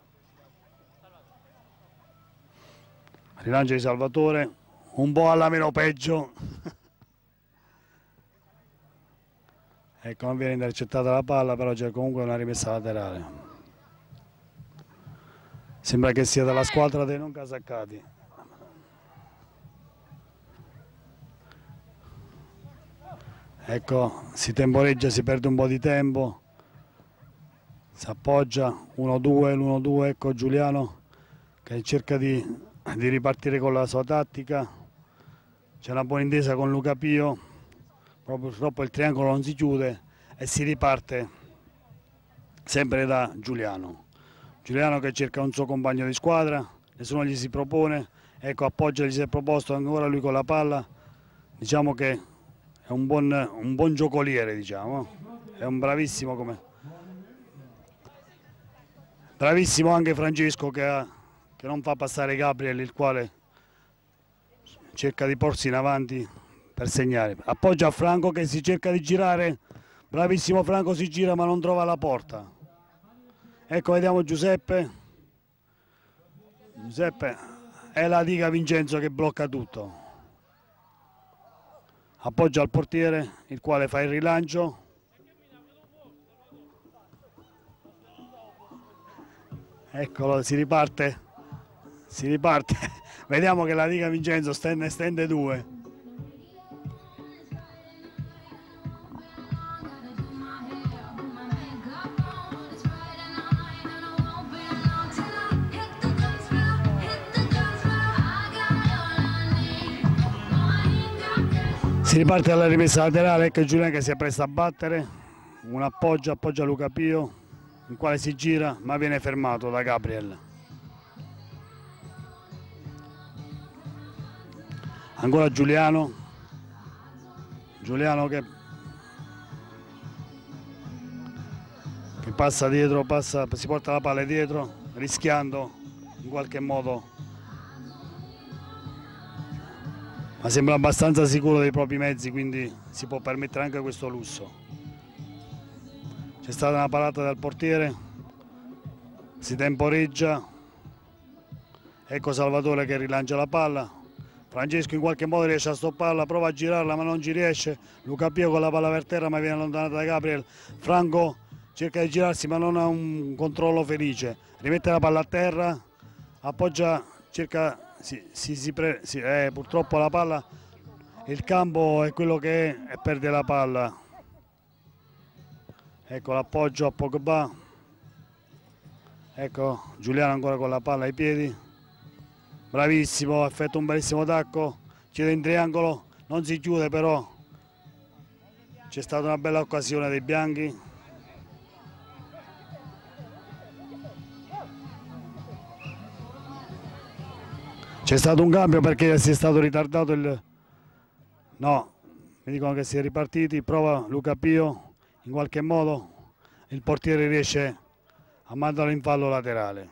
Speaker 2: rilancio di Salvatore, un po' alla meno peggio. Ecco, non viene intercettata la palla, però c'è comunque una rimessa laterale. Sembra che sia dalla squadra dei non casaccati. Ecco, si temporeggia, si perde un po' di tempo. Si appoggia, 1-2, l'1-2, ecco Giuliano che cerca di ripartire con la sua tattica. C'è una buona intesa con Luca Pio. Purtroppo il triangolo non si chiude e si riparte sempre da Giuliano. Giuliano che cerca un suo compagno di squadra, nessuno gli si propone, ecco appoggia, gli si è proposto ancora lui con la palla, diciamo che è un buon giocoliere, diciamo, è un bravissimo bravissimo anche Francesco che non fa passare Gabriel, il quale cerca di porsi in avanti per segnare. Appoggia a Franco che si cerca di girare, bravissimo Franco, si gira ma non trova la porta. Ecco, vediamo Giuseppe è la diga Vincenzo che blocca tutto. Appoggia al portiere, il quale fa il rilancio. Eccolo, si riparte. Vediamo che la diga Vincenzo stende 2. Si riparte dalla rimessa laterale, ecco Giuliano che si è preso a battere, un appoggio, appoggia Luca Pio, il quale si gira ma viene fermato da Gabriel. Ancora Giuliano che passa dietro, si porta la palla dietro, rischiando in qualche modo, ma sembra abbastanza sicuro dei propri mezzi, quindi si può permettere anche questo lusso. C'è stata una parata dal portiere, si temporeggia, ecco Salvatore che rilancia la palla, Francesco in qualche modo riesce a stopparla, prova a girarla ma non ci riesce, Luca Pio con la palla per terra ma viene allontanata da Gabriel, Franco cerca di girarsi ma non ha un controllo felice, rimette la palla a terra, appoggia, cerca, purtroppo la palla, il campo è quello che è e perde la palla. Ecco l'appoggio a Pogba, ecco Giuliano ancora con la palla ai piedi, bravissimo, effettua un bellissimo tacco, chiude in triangolo, non si chiude però, c'è stata una bella occasione dei bianchi. C'è stato un cambio perché si è stato ritardato il... No, mi dicono che si è ripartiti, prova Luca Pio, in qualche modo il portiere riesce a mandarlo in fallo laterale.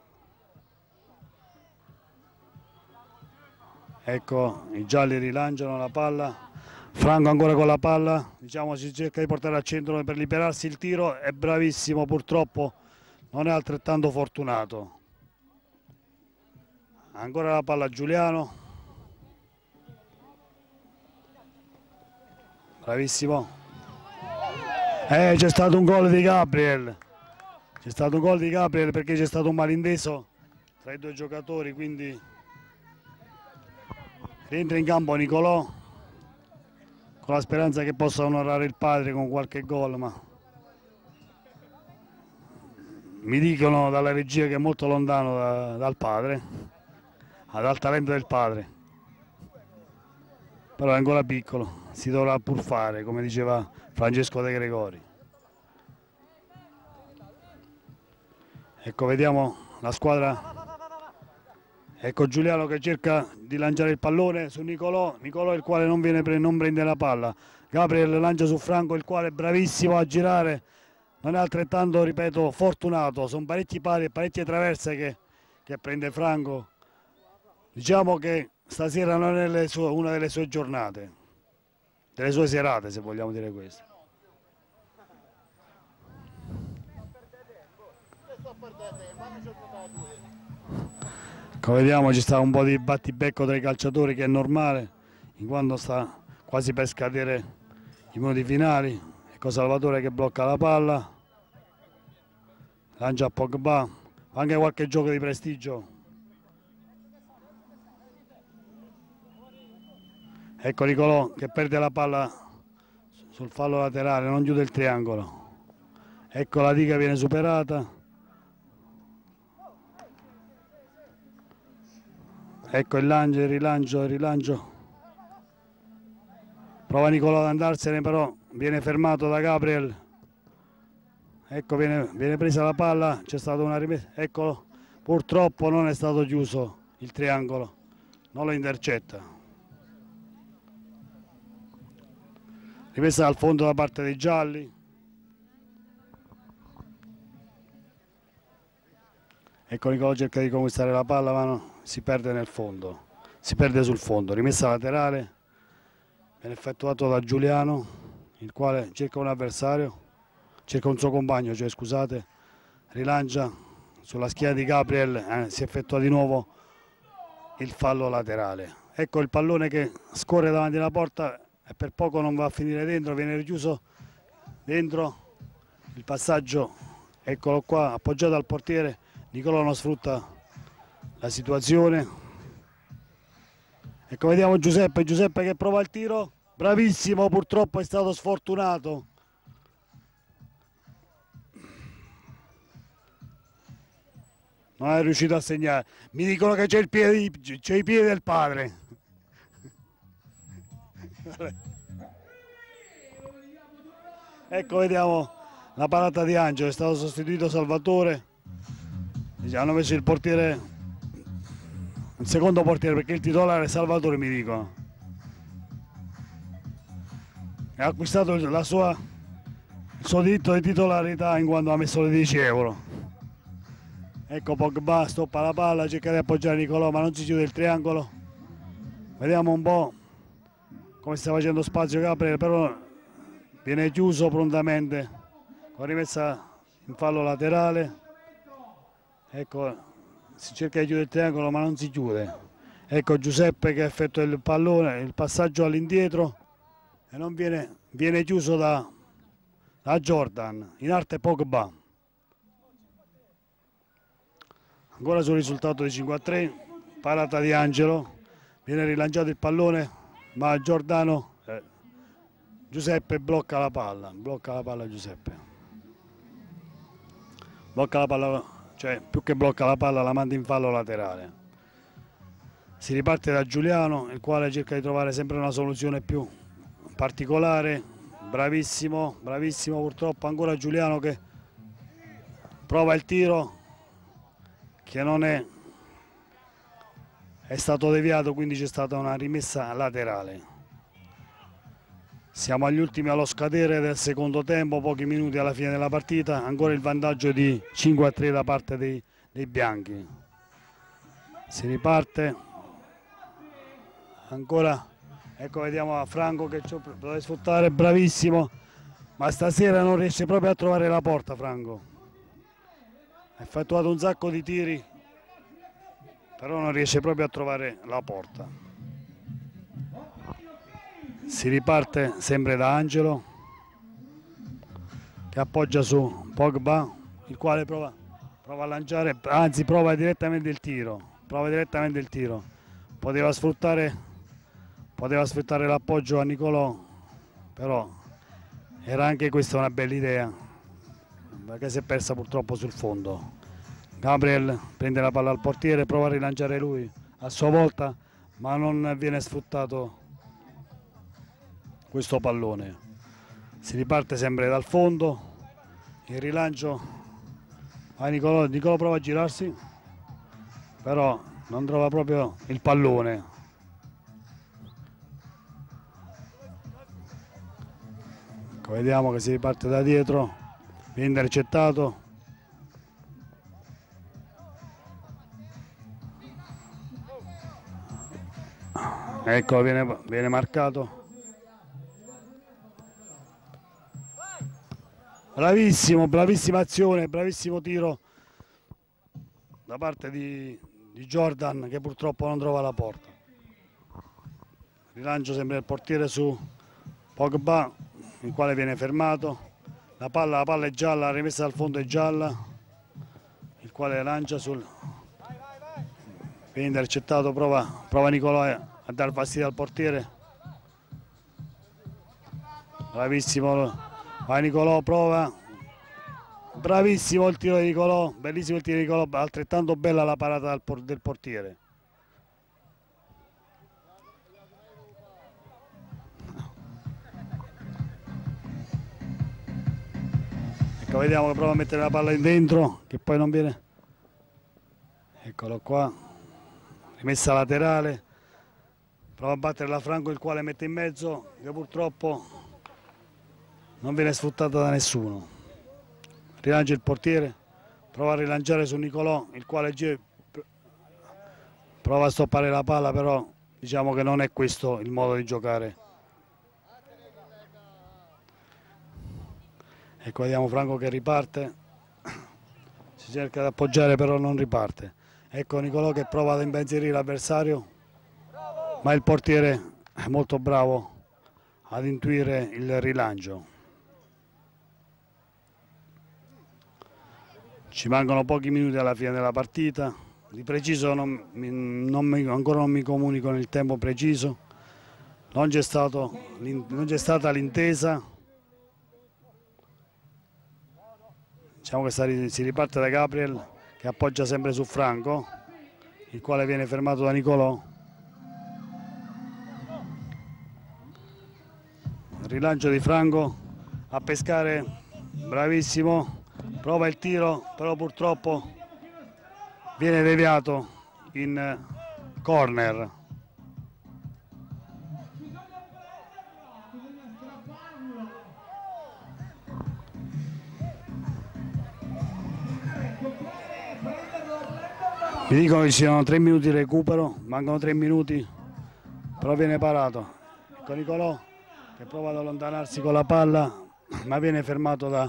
Speaker 2: Ecco, i gialli rilanciano la palla, Franco ancora con la palla, diciamo si cerca di portare al centro per liberarsi il tiro, è bravissimo, purtroppo non è altrettanto fortunato. Ancora la palla a Giuliano, bravissimo, c'è stato un gol di Gabriel, c'è stato un gol di Gabriel perché c'è stato un malinteso tra i due giocatori, quindi rientra in campo Nicolò con la speranza che possa onorare il padre con qualche gol, ma mi dicono dalla regia che è molto lontano dal padre, dal talento del padre, però è ancora piccolo, si dovrà pur fare, come diceva Francesco De Gregori. Ecco, vediamo la squadra, ecco Giuliano che cerca di lanciare il pallone su Nicolò, il quale non prende la palla, Gabriel lancia su Franco, il quale è bravissimo a girare, non è altrettanto, ripeto, fortunato, sono parecchi pali e parecchie traverse che prende Franco. Diciamo che stasera non è una delle sue giornate, delle sue serate, se vogliamo dire questo. Come vediamo ci sta un po' di battibecco tra i calciatori, che è normale, in quanto sta quasi per scadere i minuti finali. Ecco Salvatore che blocca la palla, lancia a Pogba, anche qualche gioco di prestigio. Ecco Nicolò che perde la palla sul fallo laterale, non chiude il triangolo. Ecco la diga viene superata. Ecco il lancio, il rilancio. Prova Nicolò ad andarsene, però viene fermato da Gabriel. Ecco viene presa la palla, c'è stata una rimessa. Eccolo, purtroppo non è stato chiuso il triangolo, non lo intercetta. Rimessa dal fondo da parte dei gialli. Ecco Nicolò cerca di conquistare la palla ma no, si perde nel fondo, si perde sul fondo. Rimessa laterale, viene effettuato da Giuliano, il quale cerca un avversario, cerca un suo compagno, cioè scusate, rilancia sulla schiena di Gabriel, si effettua di nuovo il fallo laterale. Ecco il pallone che scorre davanti alla porta e per poco non va a finire dentro, viene richiuso dentro, il passaggio, eccolo qua, appoggiato al portiere, Nicolò non sfrutta la situazione. Ecco vediamo Giuseppe che prova il tiro, bravissimo, purtroppo è stato sfortunato. Non è riuscito a segnare, mi dicono che c'è i piedi del padre. Ecco, vediamo la parata di Angelo, è stato sostituito Salvatore. Hanno messo il portiere, il secondo portiere, perché il titolare è Salvatore, mi dicono. Ha acquistato il suo diritto di titolarità in quanto ha messo le 10 euro. Ecco Pogba, stoppa la palla, cerca di appoggiare Nicolò, ma non si chiude il triangolo. Vediamo un po' come sta facendo spazio Gabriel, però viene chiuso prontamente con rimessa in fallo laterale. Ecco, si cerca di chiudere il triangolo ma non si chiude. Ecco Giuseppe che effettua il pallone, il passaggio all'indietro e non viene chiuso da Jordan, in arte Pogba. Ancora sul risultato di 5-3, parata di Angelo, viene rilanciato il pallone ma Giuseppe blocca la palla Giuseppe. Blocca la palla, cioè più che blocca la palla la manda in fallo laterale. Si riparte da Giuliano, il quale cerca di trovare sempre una soluzione più particolare. Bravissimo, bravissimo, purtroppo ancora Giuliano che prova il tiro che non è stato deviato, quindi c'è stata una rimessa laterale. Siamo agli ultimi allo scadere del secondo tempo, pochi minuti alla fine della partita, ancora il vantaggio di 5-3 da parte dei bianchi. Si riparte, ancora, ecco vediamo Franco che deve sfruttare, bravissimo, ma stasera non riesce proprio a trovare la porta Franco. Ha effettuato un sacco di tiri, però non riesce proprio a trovare la porta. Si riparte sempre da Angelo che appoggia su Pogba, il quale prova a lanciare, anzi prova direttamente il tiro, poteva sfruttare l'appoggio a Nicolò, però era anche questa una bella idea perché si è persa purtroppo sul fondo. Gabriel prende la palla al portiere, prova a rilanciare lui a sua volta, ma non viene sfruttato questo pallone. Si riparte sempre dal fondo, il rilancio a Nicolò prova a girarsi, però non trova proprio il pallone. Ecco, vediamo che si riparte da dietro, viene intercettato. Ecco, viene marcato. Bravissimo, bravissima azione, bravissimo tiro da parte di Jordan che purtroppo non trova la porta. Rilancio sempre del portiere su Pogba, il quale viene fermato. La palla è gialla, la rimessa dal fondo è gialla, il quale lancia sul... Viene intercettato, prova Nicolò a dar fastidio al portiere. Bravissimo. Vai Nicolò, prova, bravissimo il tiro di Nicolò, bellissimo il tiro di Nicolò, altrettanto bella la parata del portiere. Ecco, vediamo che prova a mettere la palla in dentro, che poi non viene. Eccolo qua, rimessa laterale, prova a battere la Franco, il quale mette in mezzo, che purtroppo non viene sfruttata da nessuno. Rilancia il portiere, prova a rilanciare su Nicolò, il quale prova a stoppare la palla, però diciamo che non è questo il modo di giocare. Ecco, vediamo Franco che riparte, si cerca di appoggiare però non riparte. Ecco Nicolò che prova ad impensierire l'avversario, ma il portiere è molto bravo ad intuire il rilancio. Ci mancano pochi minuti alla fine della partita, di preciso ancora non mi comunicano il tempo preciso, non c'è stata l'intesa. Diciamo che si riparte da Gabriel che appoggia sempre su Franco, il quale viene fermato da Nicolò. rilancio di Franco a pescare, bravissimo, prova il tiro, però purtroppo viene deviato in corner. Mi dicono che ci siano 3 minuti di recupero, mancano 3 minuti, però viene parato. Ecco Nicolò che prova ad allontanarsi con la palla, ma viene fermato da...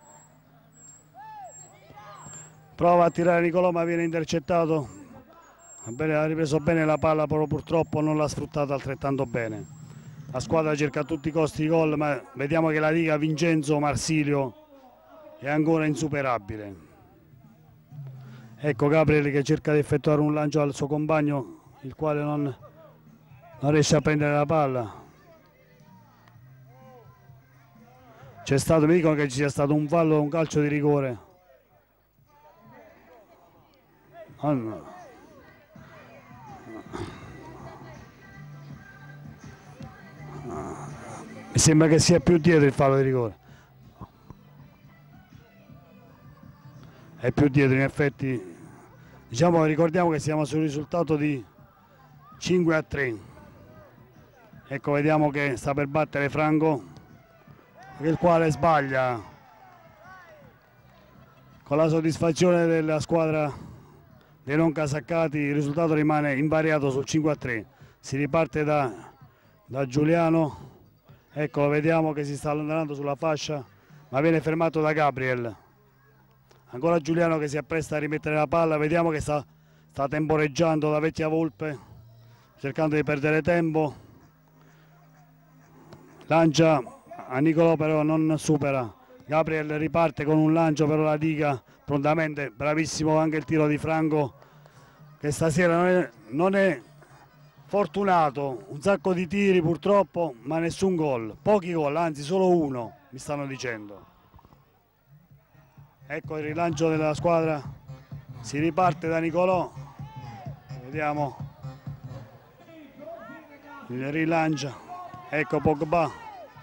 Speaker 2: Prova a tirare Nicolò, ma viene intercettato. Ha ripreso bene la palla, però purtroppo non l'ha sfruttata altrettanto bene. La squadra cerca a tutti i costi i gol, ma vediamo che la diga Vincenzo Marsilio è ancora insuperabile. Ecco Gabriel che cerca di effettuare un lancio al suo compagno, il quale non riesce a prendere la palla. C'è stato, mi dicono che ci sia stato un fallo, un calcio di rigore. Oh no. Mi sembra che sia più dietro il fallo di rigore. È più dietro in effetti. Diciamo, ricordiamo che siamo sul risultato di 5-3. Ecco, vediamo che sta per battere Franco, il quale sbaglia. Con la soddisfazione della squadra dei non casaccati il risultato rimane invariato sul 5-3. Si riparte da Giuliano. Ecco, vediamo che si sta allontanando sulla fascia, ma viene fermato da Gabriel. Ancora Giuliano che si appresta a rimettere la palla, vediamo che sta temporeggiando la vecchia Volpe, cercando di perdere tempo. Lancia a Nicolò, però non supera. Gabriel riparte con un lancio, però la diga prontamente, bravissimo anche il tiro di Franco, che stasera non è fortunato, un sacco di tiri purtroppo, ma nessun gol, pochi gol, anzi solo uno, mi stanno dicendo. Ecco il rilancio della squadra, si riparte da Nicolò, vediamo il rilancio, ecco Pogba,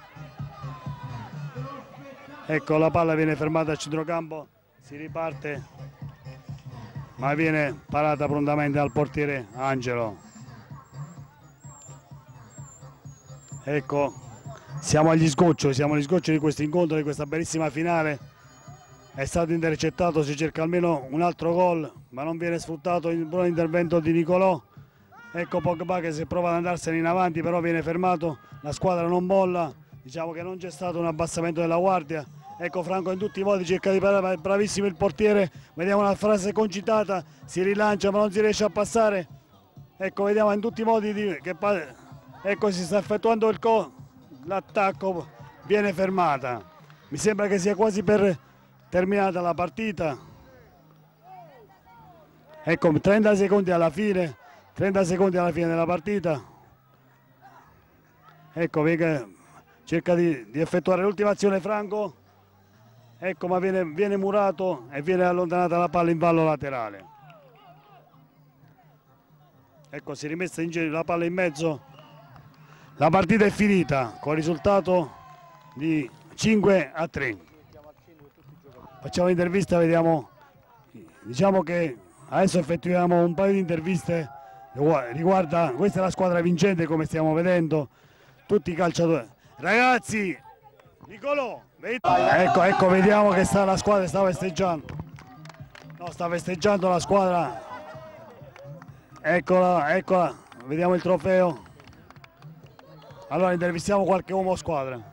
Speaker 2: ecco la palla viene fermata a centrocampo, si riparte, ma viene parata prontamente dal portiere Angelo. Ecco, siamo agli sgoccioli di questo incontro, di questa bellissima finale. È stato intercettato, si cerca almeno un altro gol, ma non viene sfruttato il buon intervento di Nicolò. Ecco Pogba che si prova ad andarsene in avanti, però viene fermato, la squadra non molla, diciamo che non c'è stato un abbassamento della guardia. Ecco Franco in tutti i modi cerca di parare, bravissimo il portiere, vediamo una frase concitata, si rilancia ma non si riesce a passare. Ecco, vediamo in tutti i modi ecco si sta effettuando l'attacco, viene fermata. Mi sembra che sia quasi per terminata la partita. Ecco 30 secondi alla fine della partita. Ecco cerca di effettuare l'ultima azione Franco, ecco, ma viene murato e viene allontanata la palla in fallo laterale. Ecco, si è rimessa in giro la palla in mezzo. La partita è finita con il risultato di 5-3. Facciamo l'intervista, vediamo, diciamo che adesso effettuiamo un paio di interviste riguarda, questa è la squadra vincente come stiamo vedendo, tutti i calciatori. Ragazzi, Nicolò, ecco, vediamo che la squadra sta festeggiando. No, sta festeggiando la squadra. Eccola, vediamo il trofeo. Allora intervistiamo qualche uomo squadra.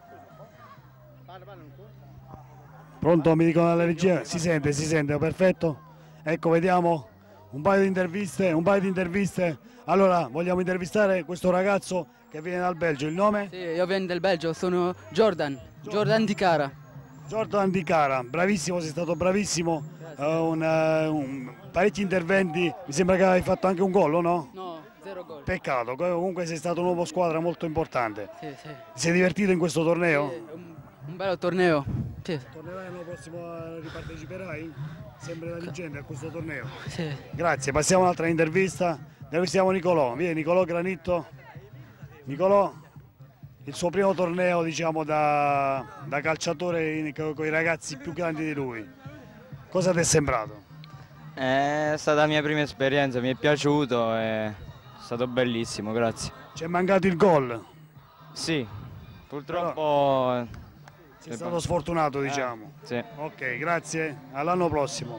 Speaker 2: Pronto, mi dicono dalla regia, si sente, perfetto. Ecco, vediamo un paio di interviste. Allora, vogliamo intervistare questo ragazzo che viene dal Belgio, il nome?
Speaker 1: Sì, io vengo dal Belgio, sono Jordan Di Cara.
Speaker 2: Jordan Di Cara, bravissimo, sei stato bravissimo, parecchi interventi, mi sembra che hai fatto anche un gol, no?
Speaker 1: No, 0 gol.
Speaker 2: Peccato, comunque sei stato un uomo squadra molto importante.
Speaker 1: Sì.
Speaker 2: Ti sei divertito in questo torneo?
Speaker 1: Sì, un bello torneo. Sì.
Speaker 2: Tornerai l'anno prossimo, riparteciperai? Sempre da vincente a questo torneo?
Speaker 1: Sì.
Speaker 2: Grazie, passiamo a un'altra intervista. Intervistiamo Nicolò, vieni Nicolò Granitto. Nicolò, il suo primo torneo diciamo, da calciatore con i ragazzi più grandi di lui. Cosa ti è sembrato?
Speaker 4: È stata la mia prima esperienza, mi è piaciuto, è stato bellissimo, grazie.
Speaker 2: Ci è mancato il gol?
Speaker 4: Sì, purtroppo...
Speaker 2: Sei stato sfortunato diciamo.
Speaker 4: Sì.
Speaker 2: Ok, grazie, all'anno prossimo.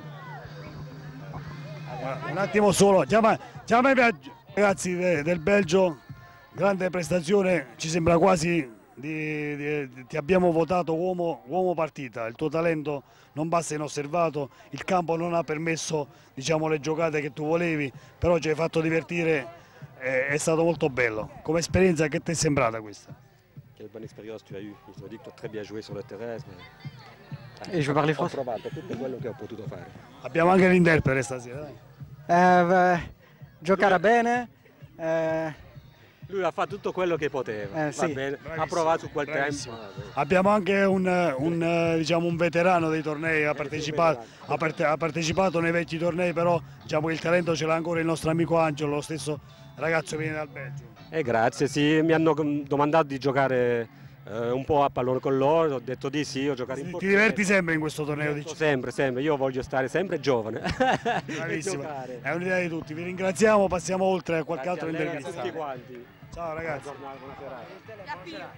Speaker 2: Un attimo solo, ragazzi del Belgio, grande prestazione, ci sembra quasi ti abbiamo votato uomo partita, il tuo talento non basta inosservato, il campo non ha permesso diciamo, le giocate che tu volevi, però ci hai fatto divertire, è stato molto bello. Come esperienza che ti è sembrata questa?
Speaker 5: Quelle bonne esperienza tu as eu. Ils t'ont dit que tu as très bien joué sur le terrain.
Speaker 6: E je parli français.
Speaker 5: Ho provato tutto quello che ho potuto fare.
Speaker 2: Abbiamo anche l'interprete stasera, dai.
Speaker 6: Giocare bene.
Speaker 5: Lui ha fatto tutto quello che poteva.
Speaker 6: Sì.
Speaker 5: Va bene.
Speaker 2: Bravissimo,
Speaker 5: Ha provato su quel
Speaker 2: bravissimo.
Speaker 5: tempo.
Speaker 2: Abbiamo anche diciamo, un veterano dei tornei, ha partecipato nei vecchi tornei, però diciamo, il talento ce l'ha ancora il nostro amico Angelo, lo stesso ragazzo viene dal Belgio.
Speaker 5: Grazie, sì, mi hanno domandato di giocare un po' a pallone con loro, ho detto di sì, ho giocato in
Speaker 2: Ti diverti sempre in questo torneo? Diciamo.
Speaker 5: Sempre, sempre, io voglio stare sempre giovane.
Speaker 2: Bravissimo,
Speaker 5: Giocare.
Speaker 2: è un'idea di tutti, vi ringraziamo, passiamo oltre a qualche
Speaker 5: Grazie
Speaker 2: altro
Speaker 5: a lei e a
Speaker 2: intervista.
Speaker 5: tutti quanti.
Speaker 2: Ciao ragazzi.
Speaker 5: Buona serata.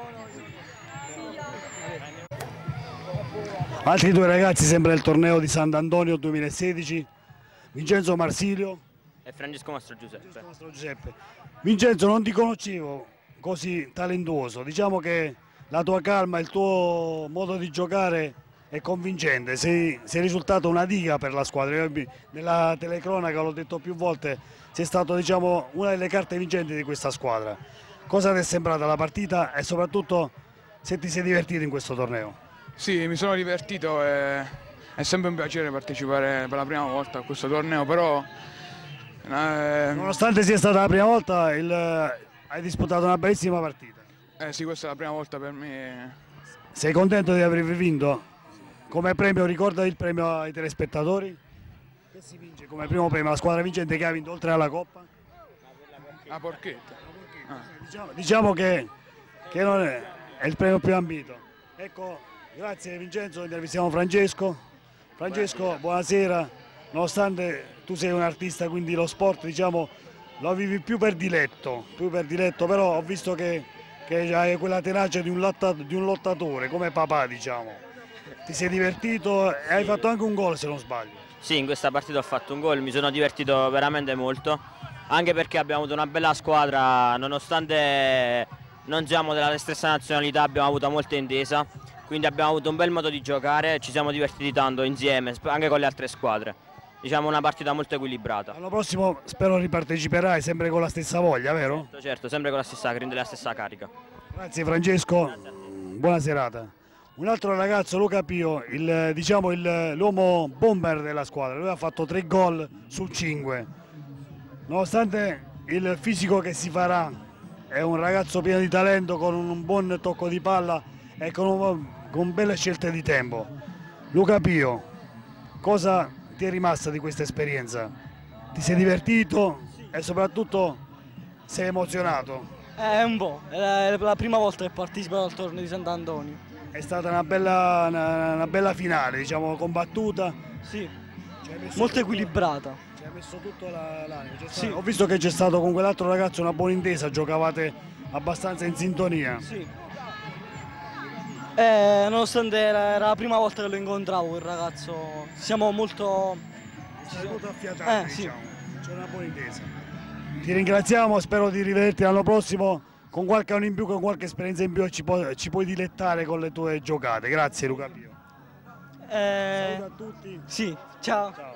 Speaker 2: Altri due ragazzi sempre del torneo di Sant'Antonio 2016, Vincenzo Marsilio
Speaker 4: E Francesco Mastro Giuseppe.
Speaker 2: e Mastro Giuseppe. Vincenzo, non ti conoscevo così talentuoso, diciamo che la tua calma, il tuo modo di giocare è convincente, sei risultato una diga per la squadra. Io nella telecronaca l'ho detto più volte, sei stato diciamo, una delle carte vincenti di questa squadra. Cosa ti è sembrata la partita e soprattutto se ti sei divertito in questo torneo?
Speaker 7: Sì, mi sono divertito e è sempre un piacere partecipare per la prima volta a questo torneo, però
Speaker 2: Nonostante sia stata la prima volta, hai disputato una bellissima partita.
Speaker 7: sì, questa è la prima volta per me.
Speaker 2: Sei contento di aver vinto? Come premio, ricorda il premio ai telespettatori? Che si vince come primo premio, la squadra vincente che ha vinto oltre alla Coppa?
Speaker 7: La porchetta.
Speaker 2: Diciamo che non è il premio più ambito. Ecco, grazie Vincenzo, intervistiamo Francesco. Francesco, buonasera. Nonostante tu sei un artista, quindi lo sport diciamo, lo vivi più per diletto, però ho visto che hai quella tenacia di un lottatore, come papà diciamo. Ti sei divertito e hai fatto anche un gol se non sbaglio.
Speaker 4: Sì, in questa partita ho fatto un gol, mi sono divertito veramente molto, anche perché abbiamo avuto una bella squadra, nonostante non siamo della stessa nazionalità abbiamo avuto molta intesa, quindi abbiamo avuto un bel modo di giocare e ci siamo divertiti tanto insieme, anche con le altre squadre. Diciamo una partita molto equilibrata.
Speaker 2: L'anno prossimo spero riparteciperai sempre con la stessa voglia, vero?
Speaker 4: Certo, sempre con la stessa carica.
Speaker 2: Grazie Francesco, buona serata. Un altro ragazzo, Luca Pio, l'uomo bomber della squadra, lui ha fatto 3 gol su 5. Nonostante il fisico che si farà, è un ragazzo pieno di talento, con un buon tocco di palla e con belle scelte di tempo. Luca Pio, cosa ti è rimasta di questa esperienza? Ti sei divertito e soprattutto sei emozionato?
Speaker 6: Un po', è la prima volta che partecipo al torneo di Sant'Antonio.
Speaker 2: È stata una bella finale, diciamo, combattuta.
Speaker 6: Sì, molto equilibrata.
Speaker 2: Ci hai messo tutto l'animo.
Speaker 6: Sì.
Speaker 2: Ho visto che c'è stato con quell'altro ragazzo una buona intesa, giocavate abbastanza in sintonia.
Speaker 6: Sì. Nonostante era la prima volta che lo incontravo quel ragazzo, siamo molto...
Speaker 2: Sei molto affiatato,
Speaker 6: sì.
Speaker 2: diciamo. C'è una buona intesa. Ti ringraziamo, spero di rivederti l'anno prossimo con qualche anno in più, con qualche esperienza in più e ci puoi dilettare con le tue giocate. Grazie Luca Pio. Saluto a tutti.
Speaker 6: Sì, ciao.
Speaker 2: Ciao.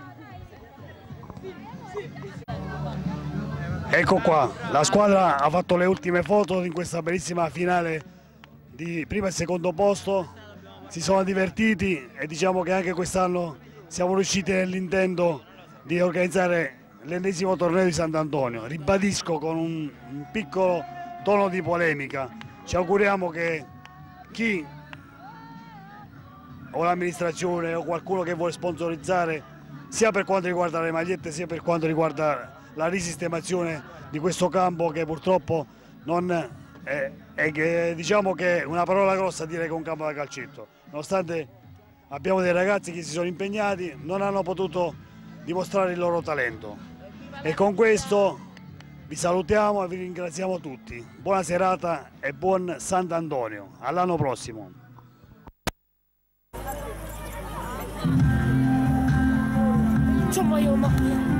Speaker 2: Ecco qua, la squadra ha fatto le ultime foto in questa bellissima finale di primo e secondo posto, si sono divertiti e diciamo che anche quest'anno siamo riusciti nell'intento di organizzare l'ennesimo torneo di Sant'Antonio. Ribadisco con un piccolo tono di polemica, ci auguriamo che chi o l'amministrazione o qualcuno che vuole sponsorizzare, sia per quanto riguarda le magliette sia per quanto riguarda la risistemazione di questo campo che purtroppo non e che diciamo che è una parola grossa dire che è un campo da calcetto, nonostante abbiamo dei ragazzi che si sono impegnati, non hanno potuto dimostrare il loro talento. E con questo vi salutiamo e vi ringraziamo tutti. Buona serata e buon Sant'Antonio. All'anno prossimo.
Speaker 8: Insomma io